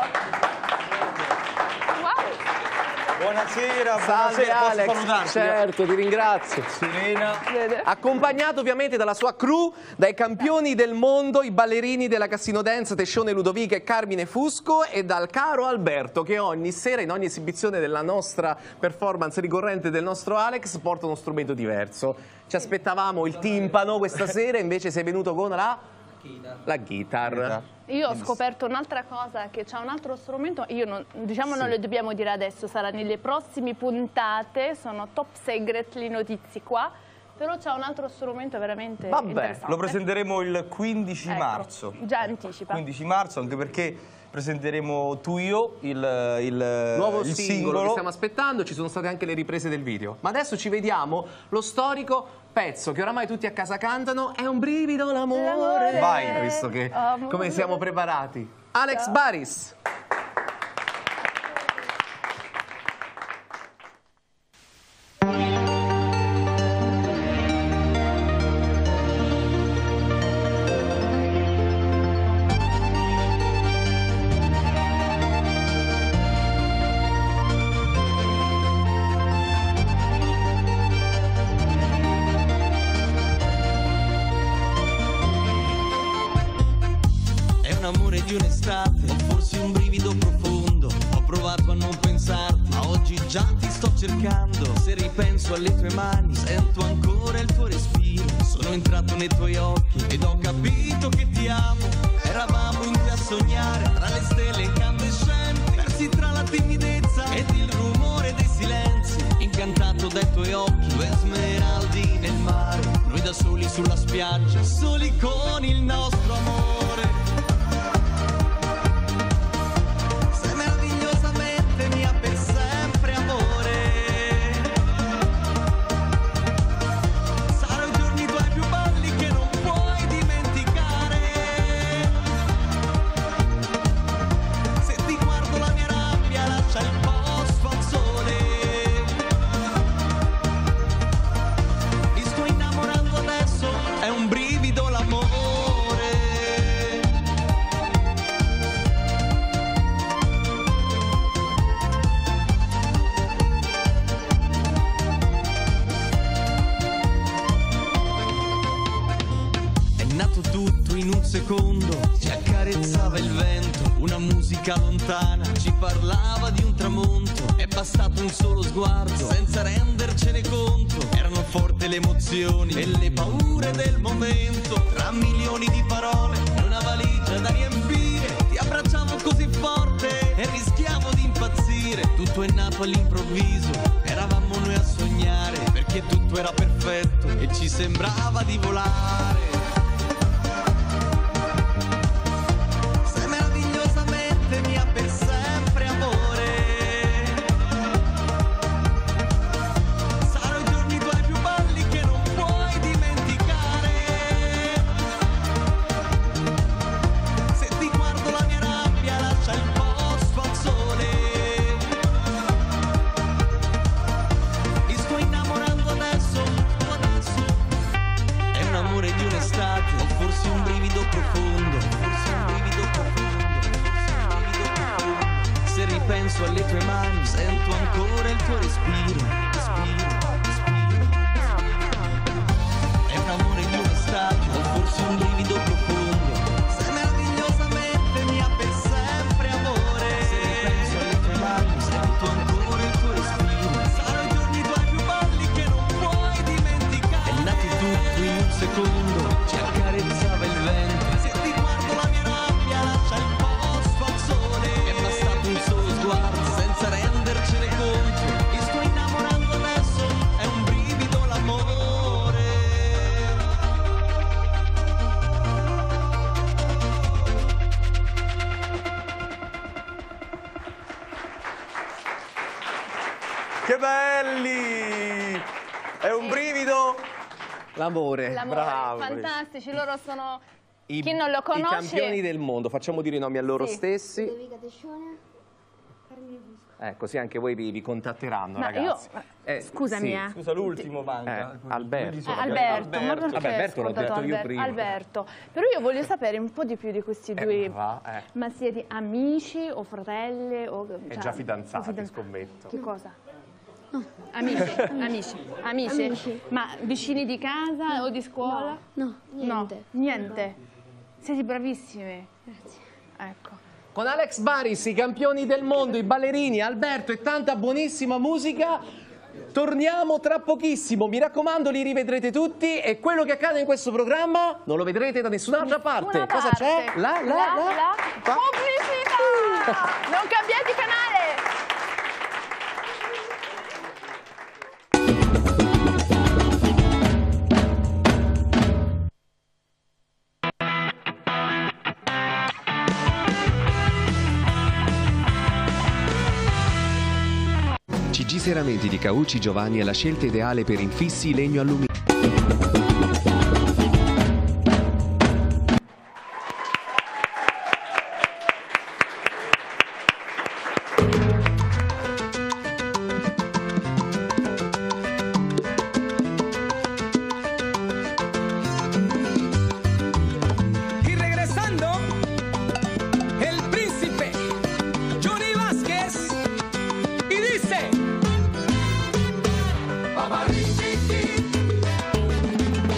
Wow. Buonasera, Salve buonasera, posso Alex, salutarti? certo, ti ringrazio. Serena. Accompagnato ovviamente dalla sua crew, dai campioni del mondo, i ballerini della Cassino Dance, Tescione Ludovica e Carmine Fusco, e dal caro Alberto che ogni sera, in ogni esibizione della nostra performance ricorrente del nostro Alex, porta uno strumento diverso. Ci aspettavamo il timpano questa sera, invece sei venuto con la... La guitar. Io ho scoperto un'altra cosa, che c'è un altro strumento, io non, diciamo non le dobbiamo dire adesso, sarà nelle prossime puntate, sono top secret le notizie qua, però c'è un altro strumento veramente Vabbè, interessante. lo presenteremo il quindici Ecco, marzo. già anticipa. quindici marzo, anche perché presenteremo Tu Io, il, il, Nuovo il singolo, singolo. che stiamo aspettando, ci sono state anche le riprese del video. Ma adesso ci vediamo lo storico pezzo che oramai tutti a casa cantano, È un brivido l'amore. Vai. Visto che Amore. come siamo preparati. Alex Ciao. Baris. sto cercando, se ripenso alle tue mani, sento ancora il tuo respiro. Sono entrato nei tuoi occhi ed ho capito che ti amo. Eravamo in te a sognare, tra le stelle incandescenti, persi tra la timidezza ed il rumore dei silenzi. Incantato dai tuoi occhi, due smeraldi nel mare, noi da soli sulla spiaggia, soli con il nostro amore. Sei meravigliosamente mia per sempre, amore. Saranno i giorni tuoi più belli che non puoi dimenticare. Se ti guardo la mia rabbia lascia il posto al sole. Mi sto innamorando adesso, è un brivido l'amore. È nato tutto in un secondo, ci accarezzava il vento, una musica lontana ci parlava di un tramonto. È bastato un solo sguardo senza rendercene conto, erano forti le emozioni e le paure del momento. Tra milioni di parole e una valigia da riempire, ti abbracciavo così forte e rischiavo di impazzire. Tutto è nato all'improvviso, eravamo noi a sognare, perché tutto era perfetto e ci sembrava di volare. Sei meravigliosamente mia per sempre, amore. Saranno i giorni tuoi più belli che non puoi dimenticare. Se ti guardo la mia rabbia lascia il posto al sole. Mi sto innamorando adesso, adesso. È un amore di un'estate, o forse un brivido profondo, forse un brivido profondo, forse un brivido profondo. Se ripenso alle tue mani, sento ancora il tuo respiro, respiro, respiro, respiro. È un amore di un'estate, o forse un brivido profondo. Sei meravigliosamente mia per sempre, amore. Se ripenso alle tue mani, sento ancora il tuo respiro. Saranno i giorni tuoi più belli che non puoi dimenticare. È nato tutto in un secondo, ci accarezzava il vento. Se ti guardo la mia rabbia lascia il posto al sole. È bastato un solo sguardo senza rendercene conto. Mi sto innamorando adesso, è un brivido l'amore. Che belli! È un brivido l'amore. L'amore, Bravo. fantastici, loro sono... I, Chi non lo I conosce... campioni del mondo, facciamo dire i nomi a loro Sì. stessi. Ludovica Tescione, Carmine Fusco. Eh, così anche voi vi, vi contatteranno, Ma ragazzi. io- Eh, scusami, sì. eh. Scusa, l'ultimo manca. Eh, Alberto. Eh, Alberto, ma perché Vabbè, Alberto l'ho ascoltato detto io Alber- prima. Alberto, però io voglio sapere un po' di più di questi Eh, due. va, eh. Ma siete amici o fratelli? O, È cioè, già fidanzati, o fidanzati? scommetto. Che cosa? Amici, amici, amici, Amici. Ma vicini di casa o di scuola? No, niente. No, niente. Siete bravissimi. Grazie. Ecco. Con Alex Baris, i campioni del mondo, i ballerini, Alberto e tanta buonissima musica. Torniamo tra pochissimo, mi raccomando, li rivedrete tutti e quello che accade in questo programma non lo vedrete da nessun'altra parte. Una Cosa parte. c'è? Là, là, La- là. la Qua. pubblicità! Non cambiate canale! C G Serramenti di Caucci Giovanni è la scelta ideale per infissi legno alluminio. Y regresando, el príncipe Johnny Vázquez y dice: Paparizzi,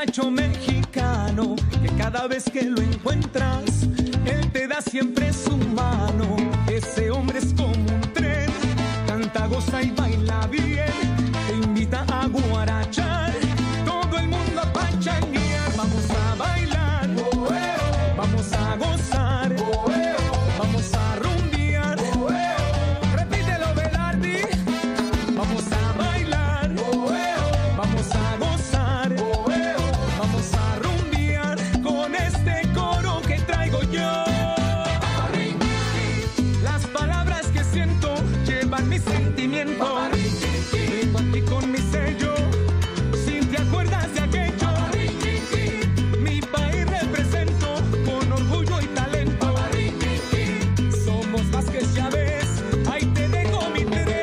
muchacho mexicano que cada vez que lo encuentras, él te da siempre su mano. Ese hombre es como un tren, canta, goza y baila bien, te invita a guarachar, todo el mundo a pachanguear. Vamos a bailar, vamos a gozar, vamos a rumbear. Repítelo, Velardi. Vamos a bailar, vamos a gozar, vamos a rumbear con este coro que traigo yo. Las palabras que siento llevan mi sentimiento. Vengo aquí con mi sello, si te acuerdas de aquello. Mi país represento con orgullo y talento. Somos Vázquez Chávez, ahí te dejo mi tres.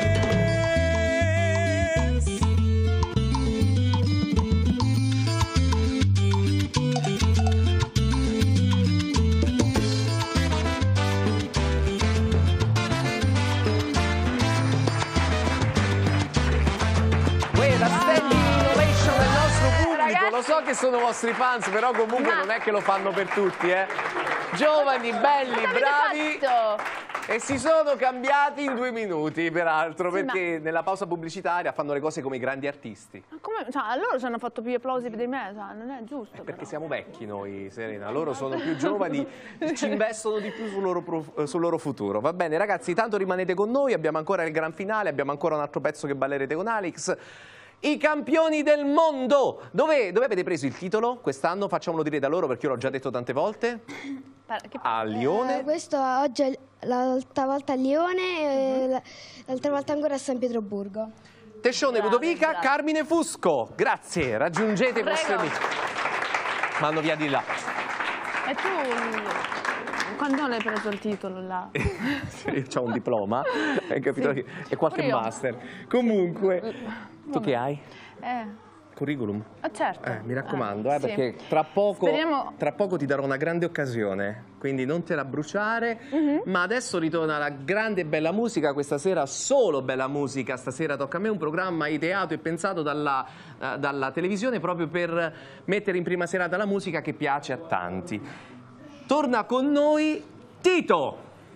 Uè, la standing ovation del nostro pubblico, lo so che sono vostri fans, però comunque non è che lo fanno per tutti, eh. Giovani, belli, bravi. E si sono cambiati in due minuti, peraltro, Sì, perché nella pausa pubblicitaria fanno le cose come i grandi artisti. Ma come, cioè, loro ci hanno fatto più applausi di me, cioè, non è giusto. Perché siamo vecchi noi, Serena, loro sono più giovani, ci investono di più sul loro, pro- sul loro futuro. Va bene, ragazzi, tanto rimanete con noi, abbiamo ancora il gran finale, abbiamo ancora un altro pezzo che ballerete con Alex. I campioni del mondo! Dove, dove avete preso il titolo quest'anno? Facciamolo dire da loro perché io l'ho già detto tante volte. A Lione. Eh, questo oggi è l'altra volta a Lione e l'altra volta ancora a San Pietroburgo. Tescione, Ludovica, Carmine Fusco. Grazie, raggiungete i vostri amici. Vanno via di là. E tu, quando l'hai preso il titolo là? Io ho un diploma, hai capito? Sì. E qualche Pure io. master. Comunque, tu che hai? Eh, Curriculum? ah, certo. Eh, mi raccomando, eh, sì. perché tra poco, Speriamo- tra poco ti darò una grande occasione, quindi non te la bruciare. Mhm. Ma adesso ritorna la grande e bella musica, questa sera solo bella musica, stasera tocca a me, un programma ideato e pensato dalla, eh, dalla televisione proprio per mettere in prima serata la musica che piace a tanti. Torna con noi Tito!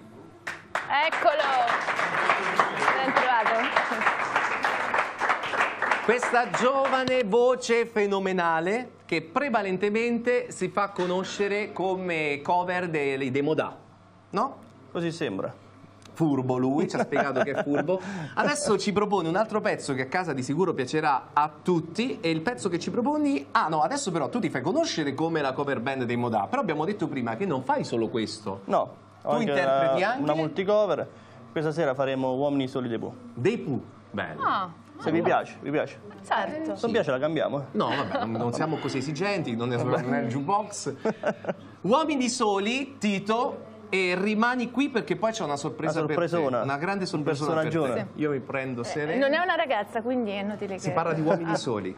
Eccolo! Ben trovato. Questa giovane voce fenomenale che prevalentemente si fa conoscere come cover dei, dei Modà, no? Così sembra. Furbo lui, ci ha spiegato che è furbo. Adesso ci propone un altro pezzo che a casa di sicuro piacerà a tutti e il pezzo che ci proponi... Ah no, adesso però tu ti fai conoscere come la cover band dei Modà, però abbiamo detto prima che non fai solo questo. No. Tu anche interpreti una, anche... una multicover. Questa sera faremo Uomini Soli dei Pooh. Dei Pooh, bello. Ah, Se vi piace, vi piace. certo. Se non piace la cambiamo. eh. No, vabbè, non, non siamo così esigenti, non è, non è il jukebox. Uomini Soli, Tito, e rimani qui perché poi c'è una sorpresa Una per te. sorpresona. Una grande Un sorpresa per te. personaggione. Io mi prendo Eh, Serena. non è una ragazza, quindi è inutile che... Si parla di Uomini Ah. Soli.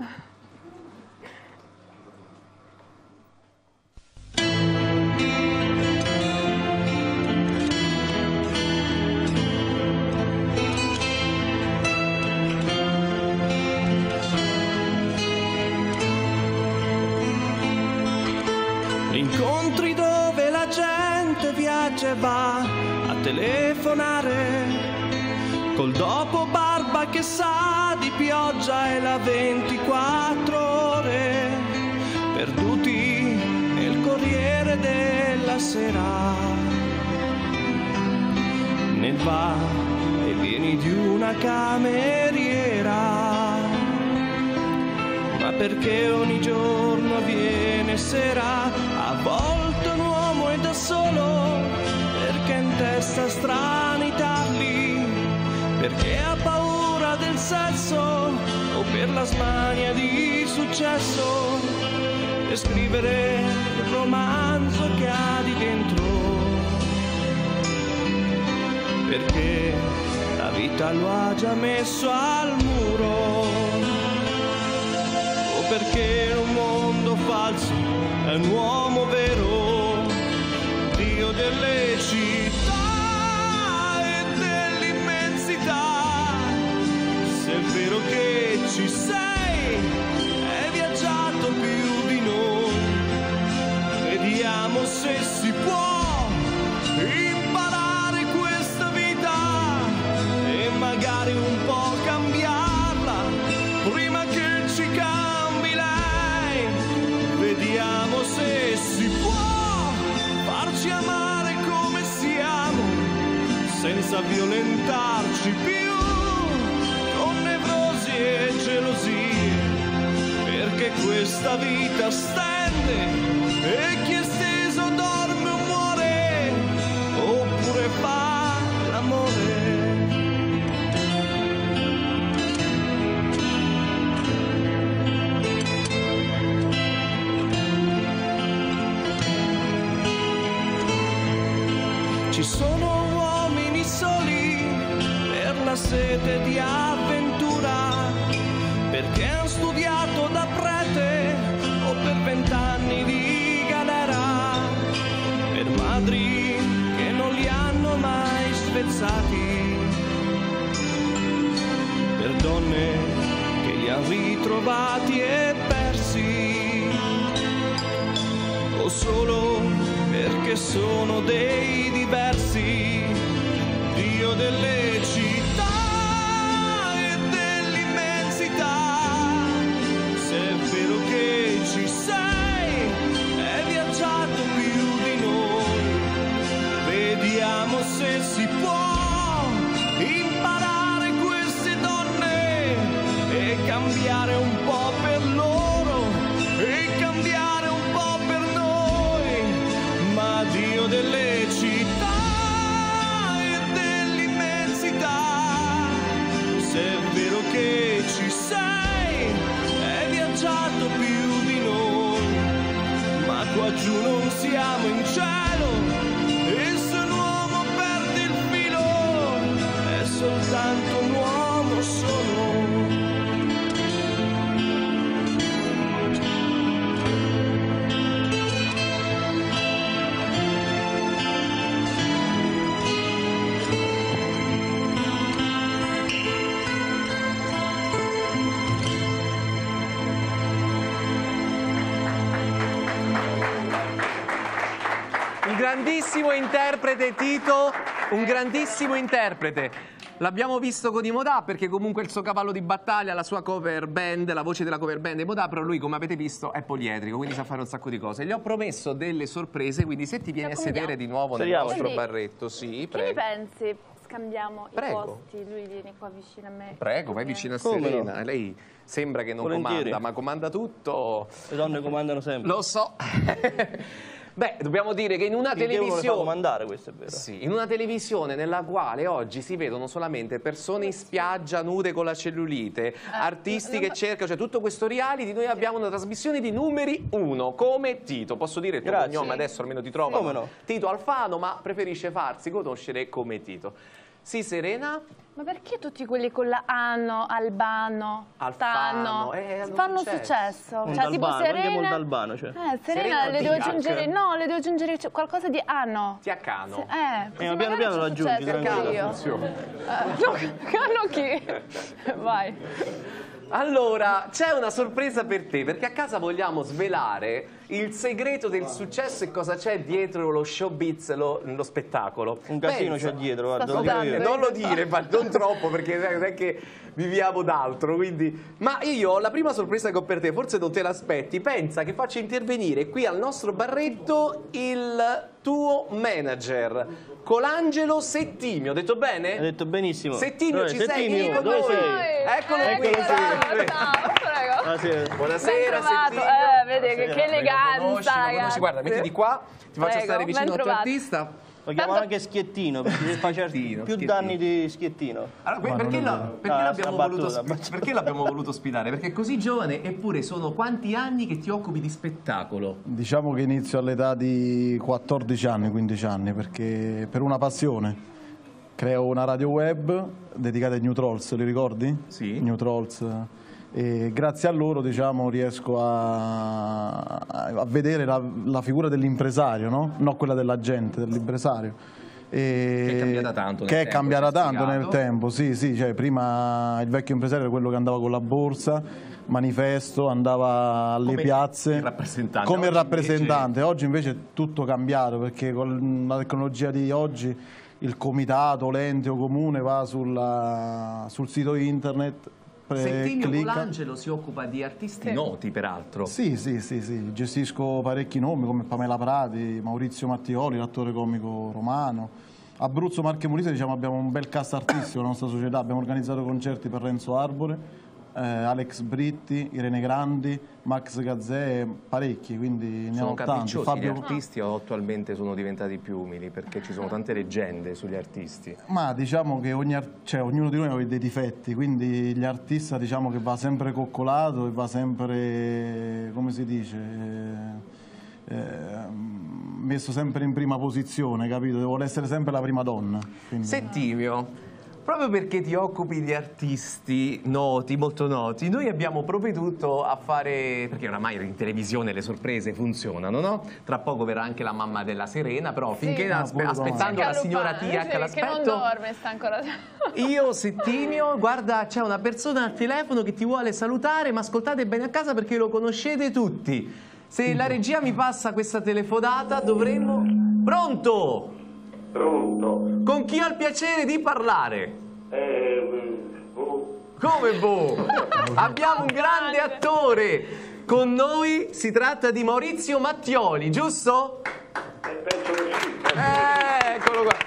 Incontri dove la gente viaggia e va a telefonare, col dopo barba che sa di pioggia e la ventiquattro ore, perduti nel Corriere della Sera, nel va e vieni di una cameriera. Ma perché ogni giorno avviene sera, a volte un uomo è da solo, perché in testa strani tarli, perché ha paura del sesso o per la smania di successo, e scrivere il romanzo che ha di dentro, perché la vita lo ha già messo al muro. Perché un mondo falso è un uomo vero, Dio delle città e dell'immensità. Se è vero che ci sei, hai viaggiato più di senza violentarci più con nevrosi e gelosie, perché questa vita stende e chi è steso dorme o muore, oppure fa l'amore. Ci sono uomini soli per la sete di avventura, perché hanno studiato da prete o per vent'anni di galera, per madri che non li hanno mai spezzati, per donne che li hanno ritrovati e persi, o solo perché sono dei diversi, Dio delle città e dell'immensità. Se è vero che ci sei, hai viaggiato più di noi, vediamo se si può imparare queste donne e cambiare un po' per loro e cambiare un po' per noi, ma Dio delle città e dell'immensità, se è vero che ci sei, hai viaggiato più di noi, ma qua giù non siamo in cielo, e se un uomo perde il filo è soltanto un uomo solo. Un grandissimo interprete Tito, un grandissimo interprete. L'abbiamo visto con i Modà perché comunque il suo cavallo di battaglia, la sua cover band, la voce della cover band dei Modà, però lui come avete visto è poliedrico, quindi sa fare un sacco di cose. Gli ho promesso delle sorprese, quindi se ti vieni a sedere di nuovo nel nostro Quindi, barretto, sì, Che ne prego. pensi? Scambiamo Prego. i posti, lui viene qua vicino a me. Prego, vai vicino a Come Serena. no? Lei sembra che non Volentieri. comanda, ma comanda tutto. Le donne comandano sempre. Lo so. Beh, dobbiamo dire che in una Finché uno le fa televisione... comandare, questo è vero. Sì, in una televisione nella quale oggi si vedono solamente persone in spiaggia nude con la cellulite, artisti che cercano, cioè tutto questo reality, noi abbiamo una trasmissione di numeri uno, come Tito. Posso dire il tuo Grazie. cognome adesso, almeno ti trovano? Come no? Tito Alfano, ma preferisce farsi conoscere come Tito. Sì, Serena? Ma perché tutti quelli con la Anno, Albano, Alfano, Tanno eh, hanno fanno successo. successo? Molto Cioè tipo albano, anche Serena... molto albano, cioè. Eh, Serena, Serena le devo Diac. aggiungere... No, le devo aggiungere qualcosa di Anno. Ti accano. Eh, così Eh, ma piano magari piano c'è lo aggiungi, successo tranquillo. anche io. Eh, no, no chi? Vai. Allora, c'è una sorpresa per te, perché a casa vogliamo svelare il segreto del successo e cosa c'è dietro lo showbiz, lo, lo spettacolo. Un casino Pensa- c'è dietro, guarda, lo Sta dico io. Non lo dire, ma non troppo, perché non è che viviamo d'altro, quindi... Ma io, la prima sorpresa che ho per te, forse non te l'aspetti, pensa che faccia intervenire qui al nostro barretto il tuo manager, Colangelo Settimio. Ho detto bene? Hai detto benissimo. Settimio, Dove- ci Settimio, sei? Vieni con dove noi. sei? Eccolo Eh, qui. Eccolo qui. salve. Ciao, prego. Ah, sì. Buonasera, Ben trovato. Settimio. Eh, vede che- che Buonasera. eleganza, Lo conosci, lo conosci? ragazzi. Guarda, mettiti qua, ti faccio Prego, stare vicino ben al tuo trovato. artista. Lo chiamano anche schiettino, perché fa certi- Schiettino, più schiettino. danni di schiettino. Allora, que- perché, la- perché Ah, l'abbiamo sta voluto, battuta, sp- perché l'abbiamo voluto ospitare? Perché è così giovane, eppure sono quanti anni che ti occupi di spettacolo? Diciamo che inizio all'età di quattordici anni, quindici anni, perché per una passione. Creo una radio web dedicata ai New Trolls, li ricordi? Sì. New Trolls. E grazie a loro, diciamo, riesco a, a vedere la, la figura dell'impresario, no? Non quella dell'agente, dell'impresario. E Che è cambiata tanto nel che è tempo, cambiata ci hai tanto nel spiegato. tempo, sì, sì, cioè prima il vecchio impresario era quello che andava con la borsa, manifesto, andava alle Come piazze il rappresentante. come il Oggi rappresentante. Oggi invece è tutto cambiato, perché con la tecnologia di oggi il comitato, l'ente o comune va sulla- sul sito internet, pre- Settimio clicca. Colangelo si occupa di artisti noti, peraltro. Sì, sì, sì, sì, gestisco parecchi nomi come Pamela Prati, Maurizio Mattioli, l'attore comico romano, Abruzzo, Marche e Molise, diciamo, abbiamo un bel cast artistico nella nostra società. Abbiamo organizzato concerti per Renzo Arbore, eh, Alex Britti, Irene Grandi, Max Gazzè, parecchi, quindi ne Sono ho tanti. capricciosi Fabio... gli artisti o attualmente sono diventati più umili? Perché ci sono tante leggende sugli artisti. Ma diciamo che ogni ar- cioè, ognuno di noi ha dei difetti, quindi gli artisti diciamo che va sempre coccolato e va sempre, come si dice, eh, eh, messo sempre in prima posizione, capito? Vuole essere sempre la prima donna. Quindi... Settimio, proprio perché ti occupi di artisti noti, molto noti, noi abbiamo provveduto a fare, perché oramai in televisione le sorprese funzionano, no? Tra poco verrà anche la mamma della Serena, però Sì. finché No, aspe- aspettando la signora Tia sì, che che non l'aspetto, dorme, sta ancora... io Settimio, guarda, c'è una persona al telefono che ti vuole salutare, ma ascoltate bene a casa perché lo conoscete tutti. Se la regia mi passa questa telefonata dovremmo... Pronto? Pronto. Con chi ho il piacere di parlare? Eh, boh. Come boh? Abbiamo un grande attore con noi, si tratta di Maurizio Mattioli, giusto? Eh, penso che sì. Eh, eccolo qua.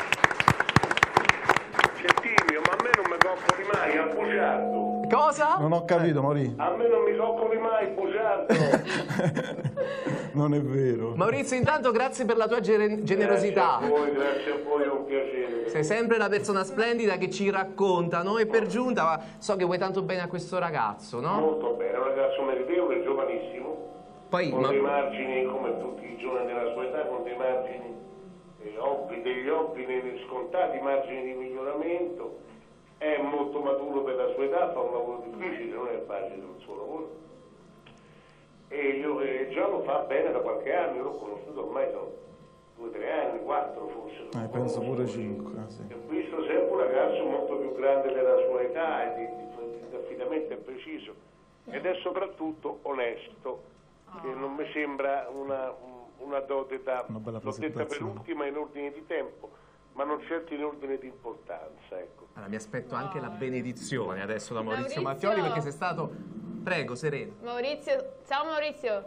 Settimio, ma a me non mi coccoli mai, a bugiardo. Cosa? Non ho capito, Maurizio. A me non mi coccoli mai, bugiardo. Non è vero. Maurizio, intanto grazie per la tua gener- generosità. Grazie a voi, grazie a voi, è un piacere. Sei sempre una persona splendida che ci racconta, no? E per giunta, ma so che vuoi tanto bene a questo ragazzo, no? Molto bene, un ragazzo meritevole, giovanissimo, Poi, con ma- dei margini, come tutti i giovani della sua età, con dei margini eh, ovvi, degli ovvi, degli scontati margini di miglioramento. È molto maturo per la sua età, fa un lavoro difficile, non è facile il suo lavoro. E io, eh, già lo fa bene da qualche anno, io l'ho conosciuto ormai da due, tre anni, quattro forse. Eh, penso pure cinque. Eh, sì. Ho visto sempre un ragazzo molto più grande della sua età e di, di, di affidamento è preciso ed è soprattutto onesto, che non mi sembra una, una dote da, Una bella l'ho detta per presentazione. ultima in ordine di tempo, ma non certo in ordine di importanza, ecco. Allora, mi aspetto anche la benedizione adesso da Maurizio, Maurizio! Mattioli perché sei stato... Prego, Serena. Maurizio, ciao Maurizio.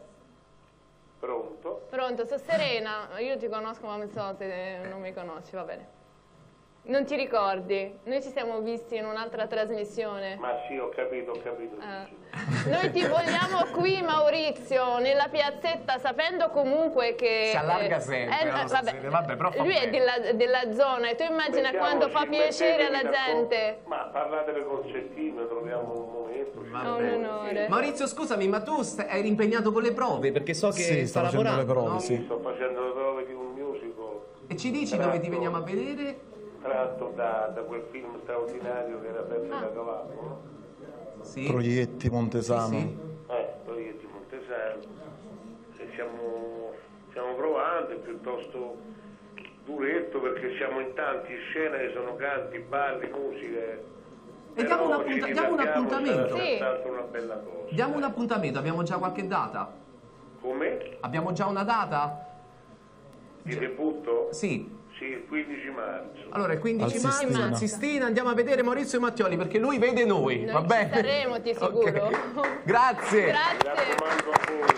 Pronto? Pronto, sono Serena. Io ti conosco ma non so se non mi conosci, va bene. Non ti ricordi? Noi ci siamo visti in un'altra trasmissione. Ma sì, ho capito, ho capito. Eh. Noi ti vogliamo qui, Maurizio, nella piazzetta, sapendo comunque che... Si allarga sempre, eh, no, eh, vabbè, Serena, vabbè, però fa lui è bene. della, della zona e tu immagina quando fa piacere alla gente. Ma parlatene con Settimio, troviamo un momento. Va È un bene. onore. Maurizio, scusami, ma tu st- eri impegnato con le prove perché so che Sì, sta sto facendo lavorando, le prove, no? sì. Sto facendo le prove di un musical. E ci dici dove ti veniamo a vedere? Tratto da, da quel film straordinario che era Pezzo da cavallo, no? Sì. Proietti Montesano. Sì, sì. Eh, Proietti Montesano. E stiamo, stiamo provando, è piuttosto duretto perché siamo in tanti, in scena che sono canti, balli, musiche. E diamo un, Però appunta- ci diamo un divertiamo, appuntamento. sarà senz'altro una bella cosa. Diamo un appuntamento, abbiamo già qualche data? Come? Abbiamo già una data? Di debutto? Sì. Sì, il quindici marzo. Allora, il quindici Al marzo Sistina. al Sistina andiamo a vedere Maurizio Mattioli perché lui vede noi, Noi va ci bene? saremo, ti assicuro. Ok. Grazie. Mi Grazie. raccomando a voi.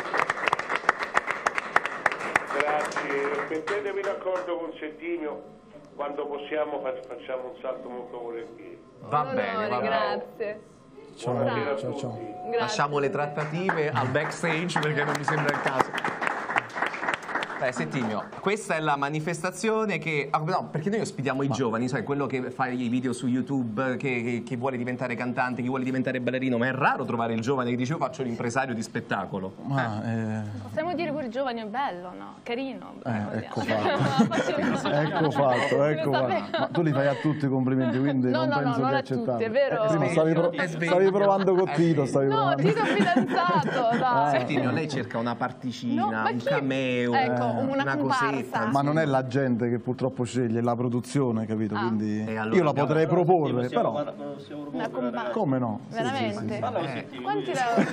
Grazie. Mettetevi d'accordo con Settimio, quando possiamo fac- facciamo un salto molto volentieri. Va Un bene, onore, va bene. grazie. Ciao, Buonasera a ciao, tutti. ciao. Grazie. Lasciamo le trattative al backstage perché non mi sembra il caso. Beh, Settimio, questa è la manifestazione che... ah, no, perché noi ospitiamo i giovani, sai, quello che fa i video su YouTube, che, che, che vuole diventare cantante, che vuole diventare ballerino, ma è raro trovare il giovane che dice io faccio l'impresario di spettacolo. Ma, eh, Possiamo dire pure giovane è bello, no? Carino. eh, ecco Facciamo- fatto. ecco fatto, ecco Lo sapevo. fatto. Ma tu li fai a tutti i complimenti, quindi No, non no, no, penso non che a accettarli. tutti, è vero? Eh, sì, ma stavi, pro- È sveglio. stavi provando con È Tito, stavi No, provando. Tito fidanzato, dai. Settimio, lei cerca una particina, No, ma un chi- cameo, ecco, una una comparsa. cosetta. Ma non è la gente che purtroppo sceglie, è la produzione, capito? Ah. Quindi E allora io la abbiamo- potrei proporre, però Una comparsa. come no? Sì, sì, Veramente? sì, sì. Quanti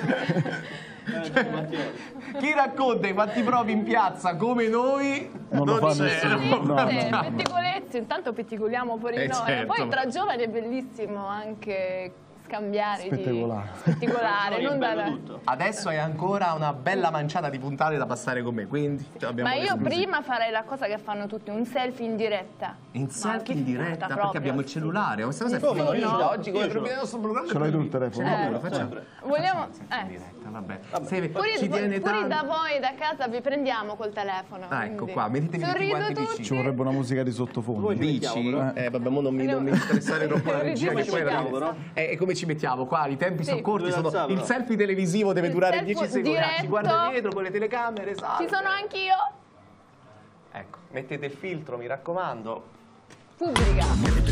la... Chi racconta i fatti propri in piazza come noi Non lo fa c'è. nessuno. No, no. Eh, pettegolezzi, intanto pettegoliamo pure Eh, noi. certo. Poi tra giovani è bellissimo anche scambiare Spettacolare. di spettacolare, non da... Adesso hai ancora una bella manciata di puntate da passare con me, quindi abbiamo Ma io l'esclusiva. prima farei la cosa che fanno tutti, un selfie in diretta. In selfie in diretta, perché proprio. abbiamo il cellulare. Questa cosa è Sì, finita. no. Oggi con il nostro programma. Ce l'hai tu il telefono? Eh. Lo facciamo. Vogliamo... Eh. diretta, vabbè. Se Pure, ci tiene pure tanto. da voi, da casa, vi prendiamo col telefono. Ah, ecco quindi. qua, mettetevi tutti Sorrido quanti tutti. vicini. Ci vorrebbe una musica di sottofondo. Dici? Eh, vabbè, mo non mi, non mi stressare troppo la regia, che poi Ci alla fine- Eh, E come ci mettiamo qua? I tempi Sì. sono corti, sono... alzare, il però. selfie televisivo deve Il durare selfie dieci secondi. Ah, ci diretto. guarda dietro con le telecamere, salve. Ci sono anch'io. Ecco, mettete il filtro, mi raccomando. Pubblica.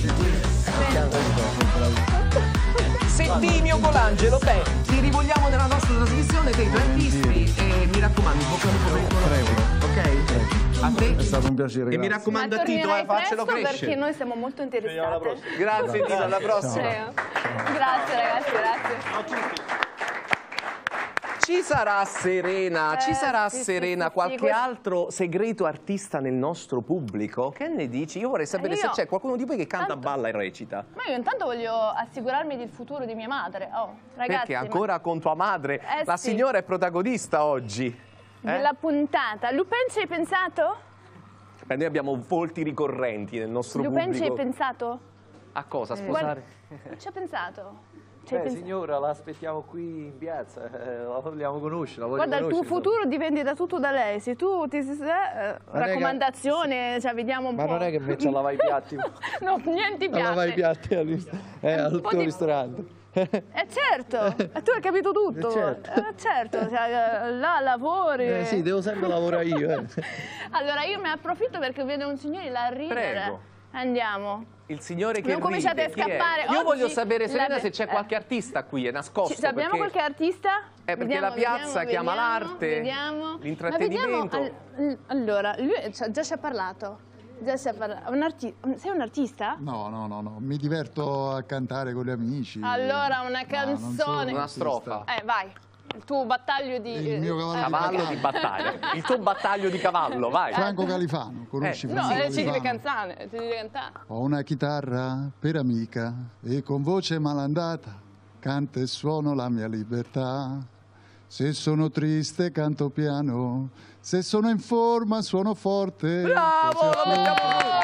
Settimio Colangelo, beh, ti rivogliamo nella nostra trasmissione dei due artisti e mi raccomando, bocca al lupo per il tuo lavoro, ok? A te? È stato un piacere. E mi grazie. raccomando Ma a Tito, eh, tornerai faccelo presto crescere. perché noi siamo molto interessate. Grazie Tito, alla prossima. Sì. Grazie ragazzi, grazie. Ci sarà Serena, ci Eh, sarà sì, sì, Serena sì, sì, qualche questo- altro segreto artista nel nostro pubblico? Che ne dici? Io vorrei sapere Eh, se io- c'è qualcuno di voi che canta, tanto- balla e recita. Ma io intanto voglio assicurarmi del futuro di mia madre. Oh, ragazzi, Perché ancora con tua madre? Eh, La sì. signora è protagonista oggi. ma- Eh? della puntata. Lupin ci hai pensato? Beh, noi abbiamo volti ricorrenti nel nostro Lupin ci hai pubblico. pensato? A cosa? Guarda, Sposare? ci hai pensato? Ci hai Beh, pensato? signora, la aspettiamo qui in piazza, eh, la vogliamo conoscere, la voglio Guarda, il tuo conoscere, futuro dipende da tutto da lei. Se tu ti eh, raccomandazione, cioè vediamo un Ma po'. non è che invece lava i piatti, No, niente la lava i piace. piatti al, eh, al po' tuo di- ristorante. Eh certo, e tu hai capito tutto. Eh, certo. Eh, certo, cioè, là lavori. Eh sì, devo sempre lavorare io. Eh. Allora io mi approfitto perché vedo un signore là ridere. Prego. Andiamo. Il signore che Non cominciate ride, a chi è? scappare. Io Oggi voglio sapere, Serena, la- se c'è eh. qualche artista qui, è nascosto. Ci- abbiamo perché... qualche artista? Eh, perché Vediamo, la piazza vediamo, chiama vediamo, l'arte, vediamo. l'intrattenimento. Ma vediamo, al- allora, lui ci ha- già ci ha parlato. Già ci ha parlato. Un arti- sei un artista? No, no, no, no, mi diverto a cantare con gli amici. Allora, una non canzone. sono un Una artista. strofa. Eh, vai. Il tuo battaglio di... Il mio cavallo eh, di Cavallo di battaglia. Il tuo battaglio di cavallo, vai. Franco Califano, conosci Eh, No, Franco eh, ci deve Califano? cantare, ci deve cantare. Ho una chitarra per amica e con voce malandata canto e suono la mia libertà. Se sono triste canto piano, se sono in forma suono forte. Bravo, Così lo mettiamo appunto.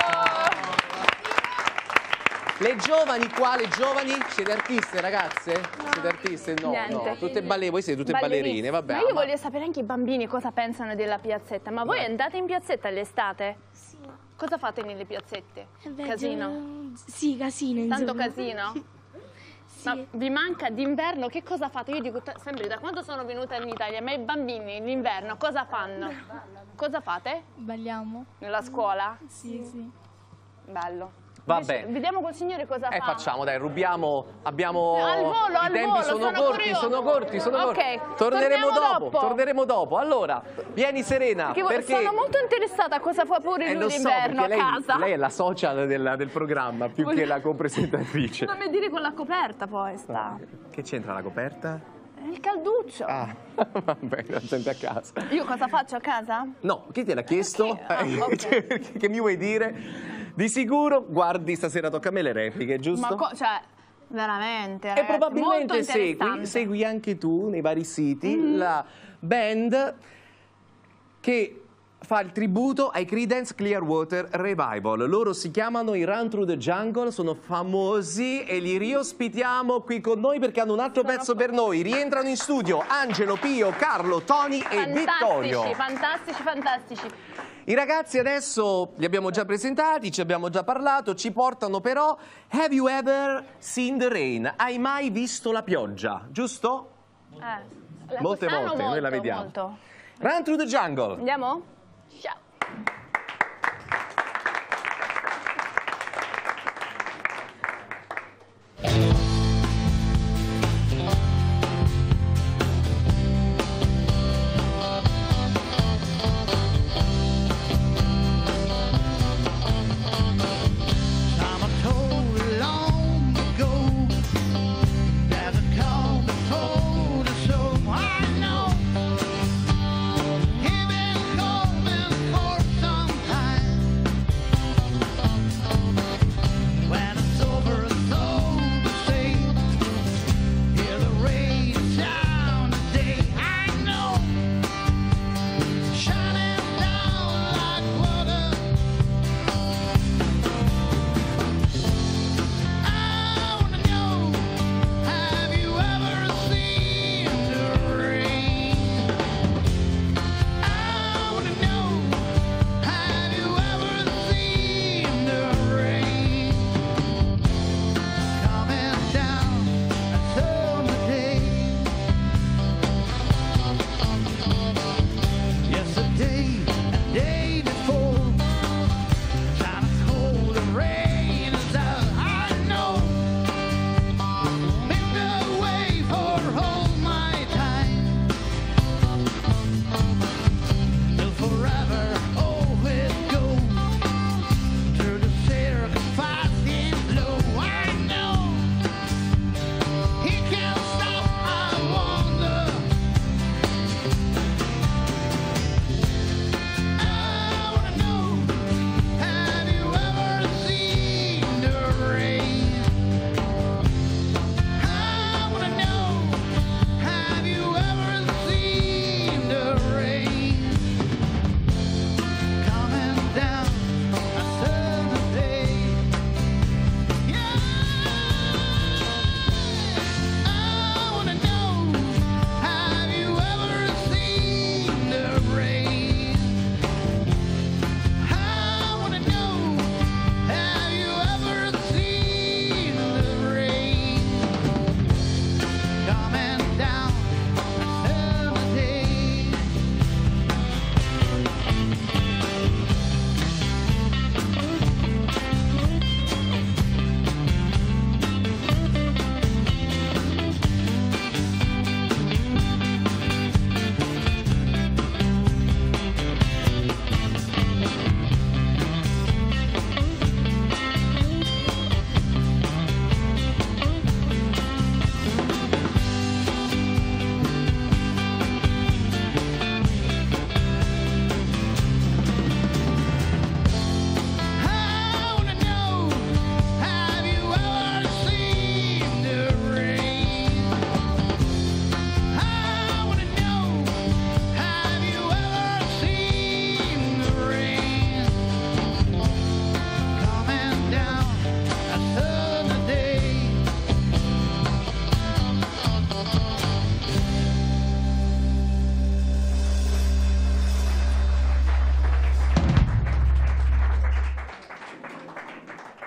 Le giovani qua, le giovani, siete artiste ragazze? Siete artiste? No, Niente. no, tutte ballerine, voi siete tutte ballerine, vabbè. Ma io ma- voglio sapere anche i bambini cosa pensano della piazzetta. Ma voi andate in piazzetta all'estate? Sì. Cosa fate nelle piazzette? Casino? Sì, casino. Tanto insomma. casino? Ma vi manca d'inverno? Che cosa fate? Io dico t- sempre da quando sono venuta in Italia, ma i bambini l'inverno cosa fanno? Cosa fate? Balliamo? Nella scuola? Sì, sì. Bello. Vabbè. Invece, vediamo col signore cosa Eh, fa. facciamo, dai, rubiamo, abbiamo... Al volo, I al tempi volo, sono, sono corti, curiosa. sono corti, sono Ok, corti. Torneremo torniamo dopo, dopo. torneremo dopo. Allora, vieni Serena, Perché, perché... sono molto interessata a cosa fa pure Eh, lui lo so, l'inverno perché a lei, casa. lei è la social del, del programma, più Voglio- che la copresentatrice. Non mi dire con la coperta poi sta. Che c'entra la coperta? È il calduccio. Ah, vabbè, la gente a casa. Io cosa faccio a casa? No, chi te l'ha chiesto? Ah, ok. Che mi vuoi dire? Di sicuro, guardi, stasera tocca a me le repliche, giusto? Ma co- cioè, veramente. E ragazzi, probabilmente molto segui, interessante. segui anche tu nei vari siti Mhm. la band che fa il tributo ai Creedence Clearwater Revival. Loro si chiamano i Run Through the Jungle, sono famosi e li riospitiamo qui con noi perché hanno un altro pezzo per noi. Rientrano in studio Angelo, Pio, Carlo, Tony e Vittorio. Fantastici, fantastici, fantastici. I ragazzi adesso li abbiamo già presentati, ci abbiamo già parlato, ci portano però Have you ever seen the rain? Hai mai visto la pioggia? Giusto? Eh, la Molte sanno volte, noi la molto, vediamo. molto. Run Through the Jungle. Andiamo? Ciao. I'm told long ago that a call before the show. I know he's been coming for some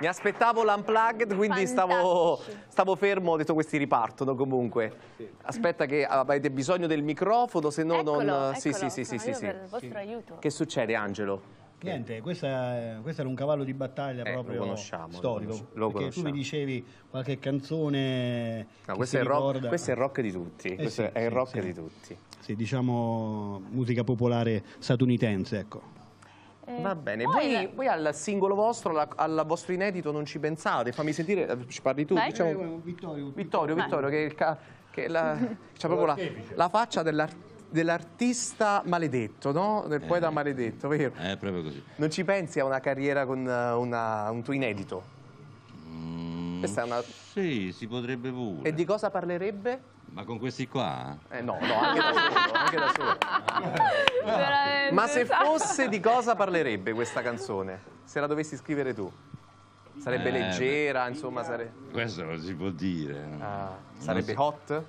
Mi aspettavo l'unplugged, quindi stavo, stavo fermo, ho detto questi ripartono comunque. Aspetta che avete bisogno del microfono, se no Eccolo, non... eccolo. Sì, sì, sì, sì, sì, Io sì. per il vostro aiuto. Che succede, Angelo? Niente, questa, questo era un cavallo di battaglia Eh, proprio lo conosciamo, storico. lo conosci- lo perché conosciamo. tu mi dicevi qualche canzone No, che questo, si è il rock, ricorda. questo è il rock di tutti, Eh questo sì, è il sì, rock sì. di tutti. Sì, diciamo musica popolare statunitense, ecco. Va bene, poi voi, la- voi al singolo vostro, alla- al vostro inedito non ci pensate? Fammi sentire, eh, ci parli tu? Vai. Diciamo, Eh, Vittorio, Vittorio, Vai. Vittorio, che, è il ca- che è la, c'ha proprio la, la faccia dell'ar- dell'artista maledetto, no? Del poeta maledetto, vero? È proprio così. Non ci pensi a una carriera con eh, una- un tuo inedito? Mm, Questa è una... Sì, si potrebbe pure. E di cosa parlerebbe? Ma con questi qua? Eh no, no, anche da solo, anche da solo. Veramente, Ma se sa- fosse, di cosa parlerebbe questa canzone? Se la dovessi scrivere tu? Sarebbe Eh, leggera, insomma, sare- Questo non si può dire. ah, Non sarebbe si- hot?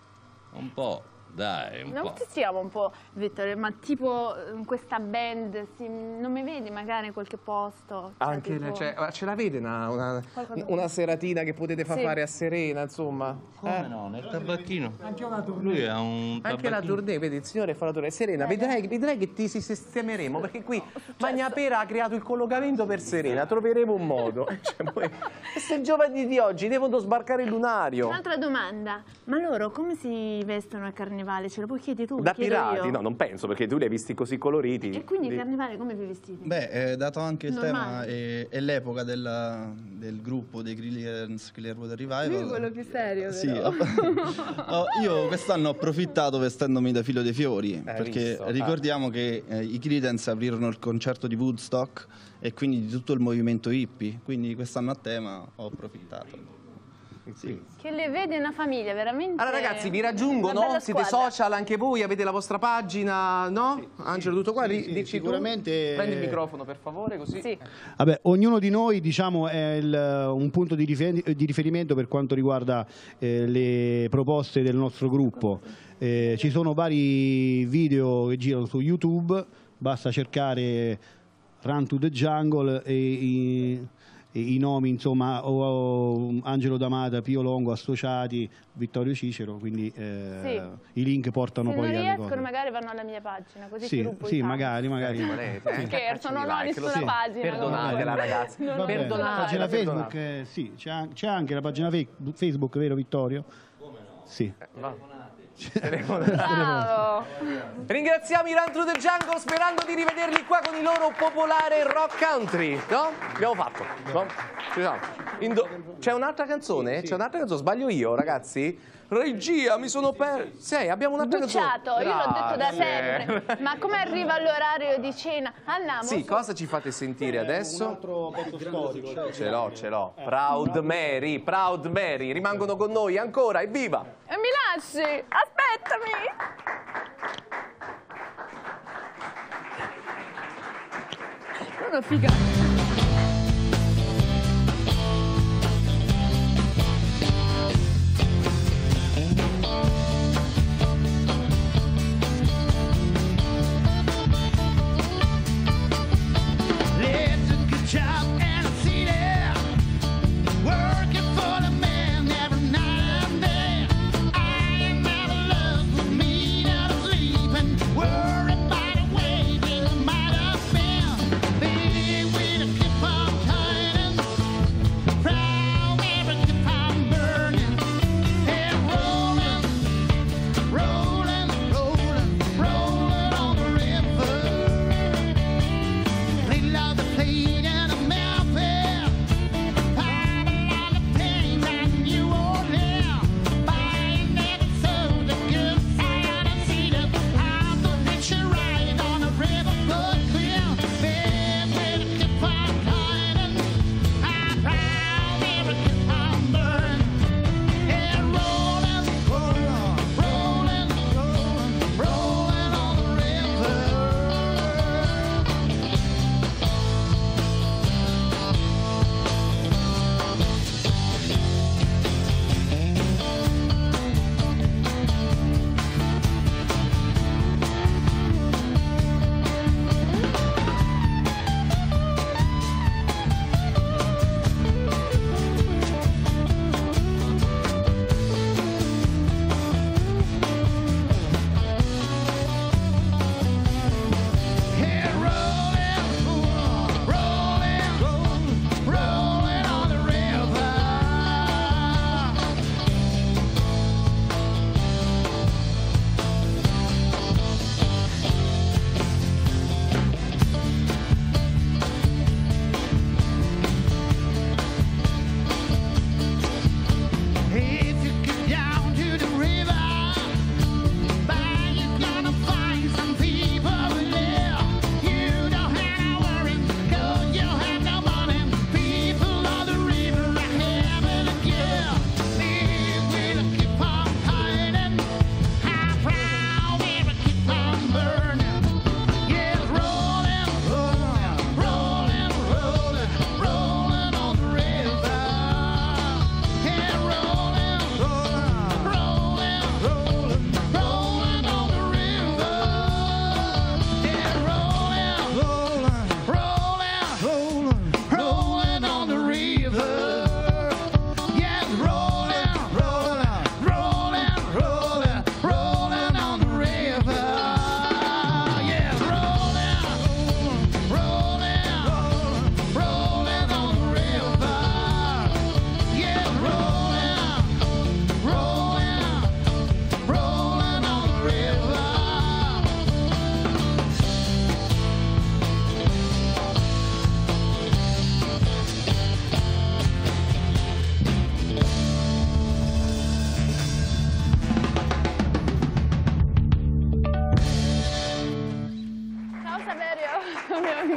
Un po', dai, un Non po'. ti siamo un po', Vittorio, ma tipo in questa band, sì, non mi vedi magari in qualche posto? Cioè, Anche tipo- le- cioè, ma ce l'avete una, una, Qualcosa- una seratina che potete far Sì. fare a Serena, insomma? Come Eh? no, nel tabacchino. Lui ha un Anche la tabacchino. tournée, vedi, il signore fa la tournée. Serena, vedrai, vedrai che ti si sistemeremo, perché qui Magnapera ha creato il collocamento per Serena, troveremo un modo. Cioè, poi, questi giovani di oggi devono sbarcare il lunario. Un'altra domanda, ma loro come si vestono al carnevale? Ce lo puoi chiedere tu? Da chiedo pirati? io. No, non penso, perché tu li hai visti così coloriti. E quindi Di- il carnevale come vi vestite? Beh, eh, dato anche il Normale. tema e, e l'epoca della- del gruppo dei Clearwater Clearwater Revival. Lui è quello più serio, Sì, però. Oh, io quest'anno ho approfittato vestendomi da filo dei fiori, perché visto? Ah. ricordiamo che eh, i Creedence aprirono il concerto di Woodstock e quindi di tutto il movimento hippie, quindi quest'anno a tema ho approfittato. Sì. Che le vede una famiglia, veramente. Allora ragazzi, vi raggiungo, una no? bella Siete squadra. social anche voi, avete la vostra pagina, no? Angelo, tutto qua? Sì, Ri- sì, dici tu? sicuramente- Prendi il microfono, per favore, così. Sì. Vabbè, ognuno di noi diciamo, è il- un punto di, rifer- di riferimento per quanto riguarda eh, le proposte del nostro gruppo. Eh, ci sono vari video che girano su YouTube, basta cercare Run to the Jungle e i, e i nomi, insomma, o, o Angelo D'Amata, Pio Longo associati, Vittorio Cicero, quindi eh, Sì. i link portano Se poi non alle riescono cose. magari vanno alla mia pagina, così Sì, gruppo sì, i fan. magari, magari. Volete, eh? Scherzo, non ho Facciami like, lo nessuna so. pagina. Perdonatela, comunque. ragazzi. Non ho Vabbè, nessuna la pagina pagina. Facebook, eh, sì, c'è an- c'è anche la pagina fe- Facebook, vero Vittorio? Come no? Sì. Va. Bravo. Ringraziamo i Run Through the Jungle sperando di rivederli qua con il loro popolare rock country, no? Abbiamo fatto, no? Ci siamo. Indo- C'è un'altra canzone? C'è un'altra canzone? Sbaglio io, ragazzi? Regia, mi sono perso. Sì, abbiamo un'altra Bucciato, canzone. io l'ho detto da Grazie. sempre. Ma come arriva l'orario di cena? Andiamo. Sì, su. cosa ci fate sentire adesso? Un altro pezzo storico. Ce l'ho, ce l'ho. Proud Mary, Proud Mary, rimangono con noi ancora, evviva! E mi lasci? Aspettami. Una figa. Lived a good job and a city, working for the man every night and day. I am out of love with me, not sleeping, worried by the way things might have been. Baby, with a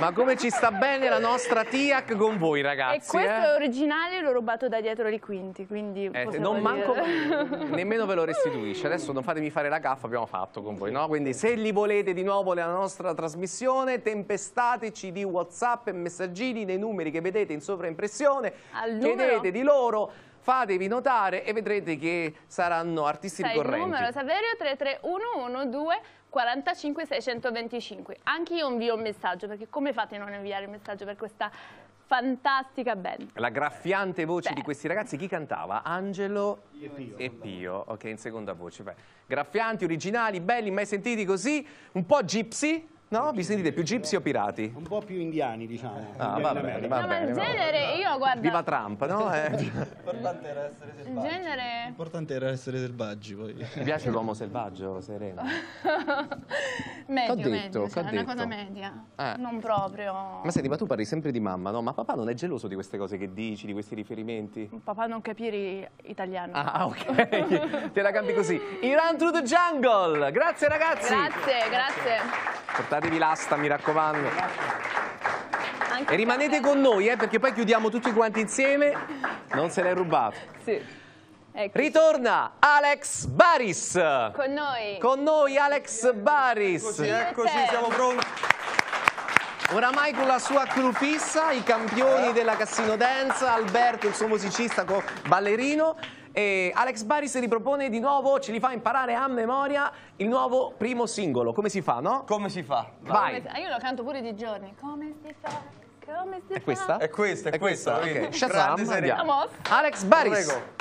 Ma come ci sta bene la nostra Tiac con voi, ragazzi? E questo eh? è originale, l'ho rubato da dietro le quinte, quindi Eh, possiamo non manco dire. nemmeno ve lo restituisce. Adesso non fatemi fare la gaffa, abbiamo fatto con voi, no? Quindi se li volete di nuovo nella nostra trasmissione, tempestateci di WhatsApp e messaggini nei numeri che vedete in sovraimpressione, Al chiedete numero? di loro, fatevi notare e vedrete che saranno artisti Sai il ricorrenti. numero, Saverio tre tre uno uno due quarantacinque seicentoventicinque. Anche io invio un messaggio, perché come fate a non inviare il messaggio per questa fantastica band? La graffiante voce Beh. di questi ragazzi, chi cantava? Angelo e Pio. E Pio. Ok, in seconda voce. Beh. Graffianti, originali, belli, mai sentiti così? Un po' gypsy? No? Vi sentite più gypsy o pirati? Un po' più indiani, diciamo. Ah, va bene, va No, ma bene. il va bene. genere, io guarda... Viva Trump, no? Eh. L'importante era essere Il selvaggi. genere... L'importante era essere selvaggi, poi. Mi piace l'uomo selvaggio, Serena? medio, T'ho detto, medio, t'ho cioè, una detto. cosa media. Eh. Non proprio... Ma senti, ma tu parli sempre di mamma, no? Ma papà non è geloso di queste cose che dici, di questi riferimenti? Papà non capire italiano. Ah, ok. Te la cambi così. I Run Through the Jungle. Grazie, ragazzi. Grazie, grazie. Portatevi l'asta, mi raccomando. Anche E rimanete con noi, eh, perché poi chiudiamo tutti quanti insieme. Non se l'hai rubato. Sì. Ecco. Ritorna Alex Baris. Con noi. Con noi Alex Baris. Eccoci, eccoci, siamo pronti. Oramai con la sua crew fissa, i campioni della Cassino Dance, Alberto, il suo musicista, ballerino. E Alex Baris ripropone di nuovo, ce li fa imparare a memoria il nuovo primo singolo. Come si fa, no? Come si fa? Vai. Come- Io lo canto pure di giorni. Come si fa? Come si È questa? È questa, è, questa. Ok, vedi? Shazam, Grande Serena. andiamo. Vamos. Alex Baris. Prego.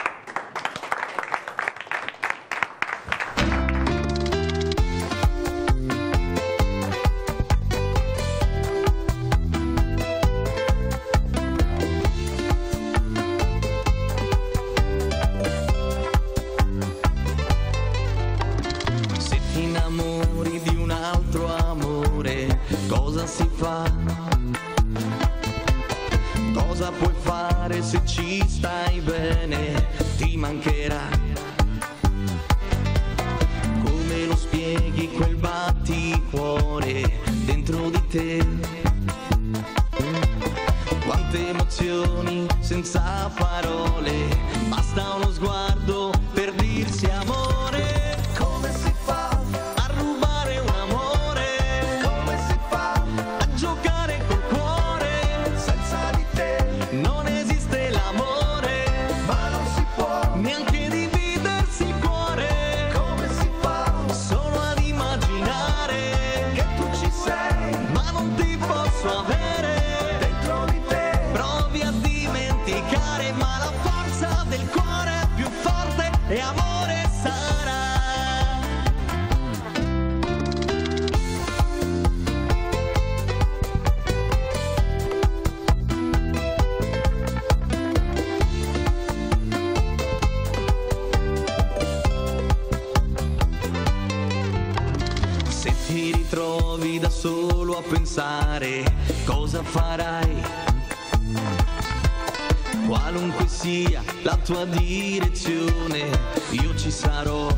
Se ti innamori di un altro amore, cosa si fa? Cosa puoi fare se ci stai bene? Ti mancherà. Come lo spieghi quel batticuore dentro di te? Quante emozioni senza parole, basta uno sguardo per dirsi amore. Come si fa a rubare un amore? Come si fa a giocare col cuore? Senza di te non esiste l'amore, ma non si può neanche dividersi il cuore. Come si fa solo ad immaginare che tu ci sei, ma non ti posso avere dentro di te. Provi a dimenticare, ma la forza del cuore è più forte e amore sarà. Se ti ritrovi da solo a pensare, cosa farai? Qualunque sia la tua direzione, io ci sarò.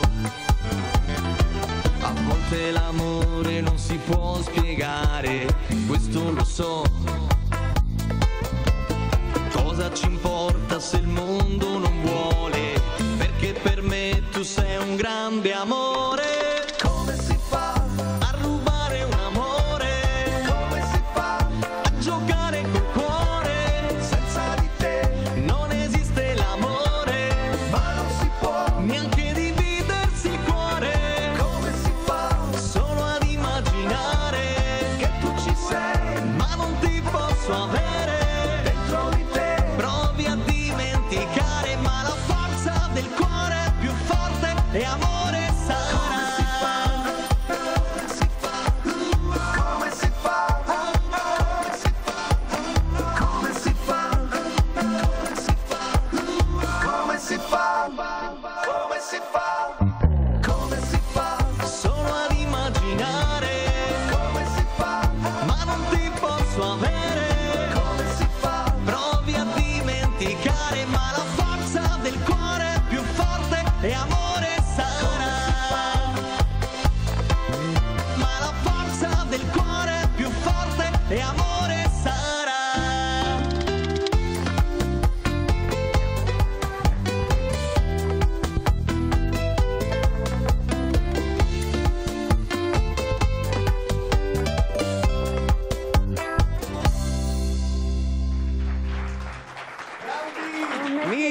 A volte l'amore non si può spiegare, questo lo so. Cosa ci importa se il mondo non vuole? Perché per me tu sei un grande amore. Come si fa a rubare un amore? Come si fa a giocare col cuore? Senza di te non esiste l'amore, ma non si può neanche dividersi il cuore. Come si fa solo ad immaginare che tu ci sei, ma non ti posso avere dentro di te. Provi a dimenticare, ma la forza del cuore è più forte e amore sarà. Come si fa? Come si fa? Come si fa? Come si fa? Come si fa? Come si fa? Solo ad immaginare. Come si fa? Ma non ti posso avere. Come si fa? Provi a dimenticare, ma la forza del cuore è più forte e amore sarà. Ma la forza del cuore è più forte e amore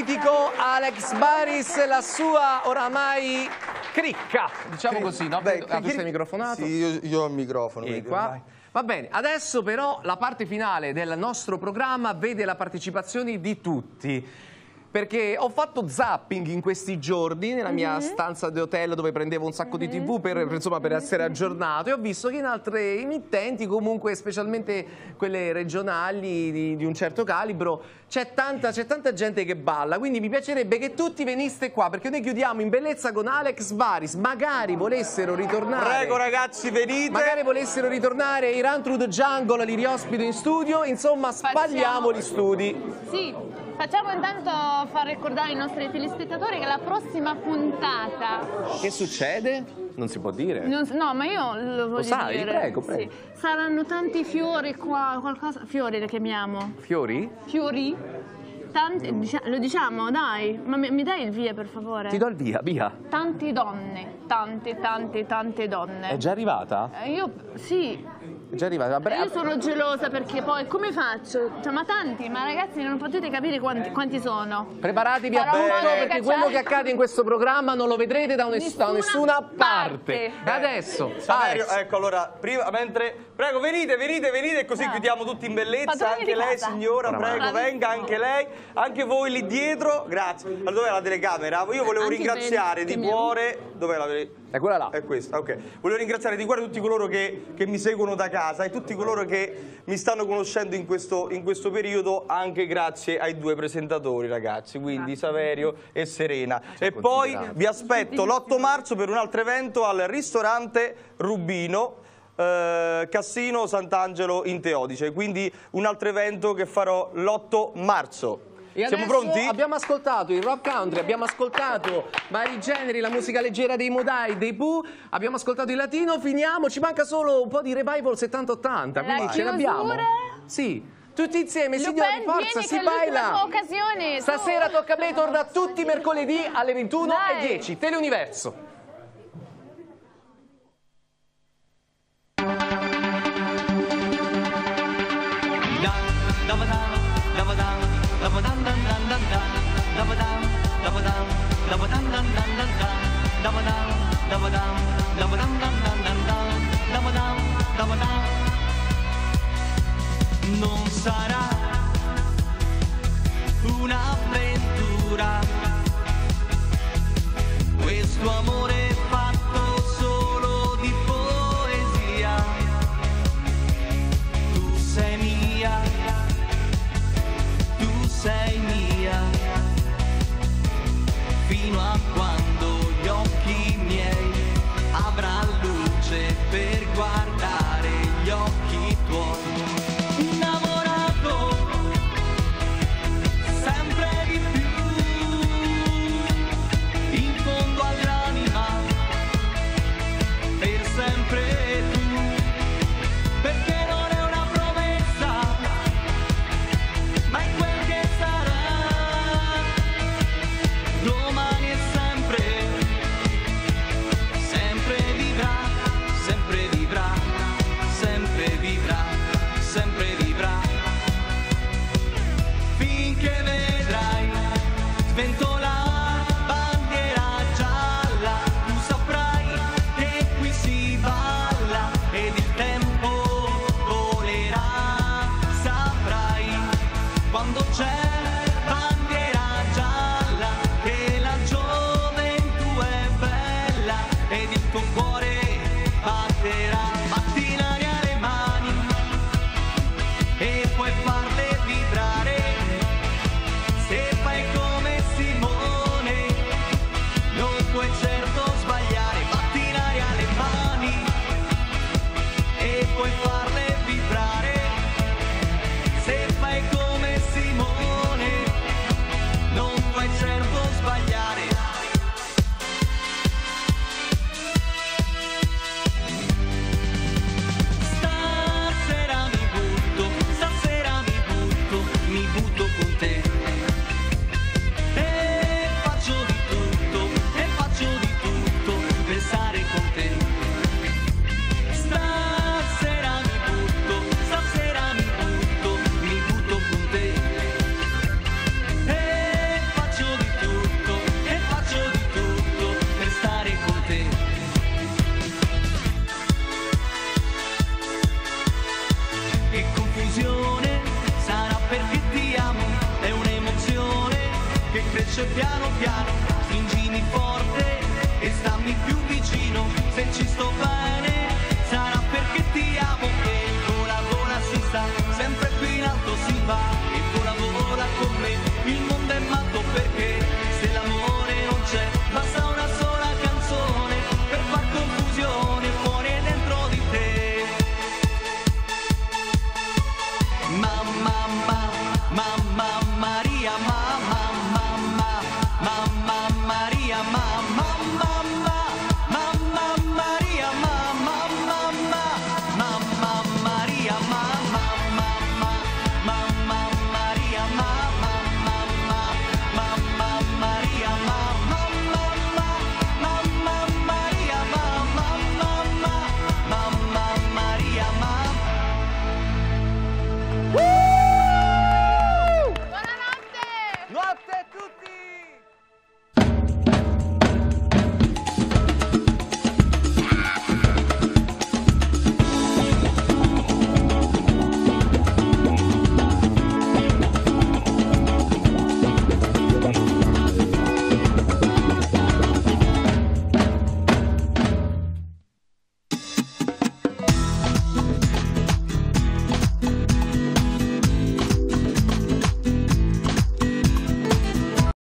mitico Alex Baris e la sua oramai cricca, diciamo così, no? Beh, ah, tu sei microfonato? Sì, io, io ho il microfono. E qua. Va bene, adesso però la parte finale del nostro programma vede la partecipazione di tutti. Perché ho fatto zapping in questi giorni nella mia mm-hmm. stanza di hotel dove prendevo un sacco mm-hmm. di tivù per, per, insomma, per essere aggiornato, e ho visto che in altre emittenti, comunque specialmente quelle regionali di, di un certo calibro, c'è tanta, c'è tanta gente che balla, quindi mi piacerebbe che tutti veniste qua, perché noi chiudiamo in bellezza con Alex Baris. Magari volessero ritornare, prego ragazzi, venite, magari volessero ritornare i Run Through the Jungle, li riospito in studio, insomma spagliamo gli studi. Sì. Facciamo intanto far ricordare ai nostri telespettatori che la prossima puntata... Che succede? Non si può dire. Non, no, ma io lo voglio lo sai? dire. Prego, prego. Sì. Saranno tanti fiori qua, qualcosa... Fiori le chiamiamo. Fiori? Fiori? Tanti, lo diciamo, dai. Ma mi, mi dai il via, per favore? Ti do il via, via. Tante donne, tante, tante, tante donne. È già arrivata? Eh, io, sì. È già arrivata. Vabbè, io sono gelosa perché poi come faccio? Cioè, ma tanti, ma ragazzi non potete capire quanti, quanti sono. Preparatevi a tutto, perché quello che accade in questo programma non lo vedrete da, ness da nessuna parte. parte. E adesso, Saverio, ecco, allora, prima, mentre... Prego, venite, venite, venite, così ah. chiudiamo tutti in bellezza. Padroni anche lei, casa. Signora, Brava. prego, Brava. venga, anche lei, anche voi lì dietro. Grazie. Allora, dov'è la telecamera? Io volevo anche ringraziare di cuore... Dov'è la telecamera? È quella là. È questa, ok. Volevo ringraziare di cuore tutti coloro che, che mi seguono da casa e tutti coloro che mi stanno conoscendo in questo, in questo periodo, anche grazie ai due presentatori, ragazzi, quindi ah. Saverio e Serena. E poi vi aspetto l'otto marzo per un altro evento al ristorante Rubino, eh, Cassino Sant'Angelo in Teodice, quindi un altro evento che farò l'otto marzo. E siamo pronti? Abbiamo ascoltato il rock country, abbiamo ascoltato vari generi, la musica leggera dei Modai, dei Pooh, abbiamo ascoltato il latino, finiamo, ci manca solo un po' di revival settanta ottanta, quindi ce l'abbiamo. Sì. Tutti insieme, Lupin, signori, forza, si baila! Occasione, Stasera tocca a me, torna tutti mercoledì alle ventuno e dieci, Teleuniverso. Non sarà un'avventura, questo amore fatto solo di poesia. Tu sei mia, tu sei mia, fino a quando gli occhi miei avranno luce per guardare gli occhi tuoi. Stasera mi butto, stasera mi butto piano piano stringimi forte e stammi più vicino. Se ci sto bene sarà perché ti amo. E vola vola si sta sempre più in alto, si va e vola vola con me. Il mondo è matto perché se l'amore non c'è basta una sola canzone per far confusione fuori e dentro di te. Mamma, mamma, mamma.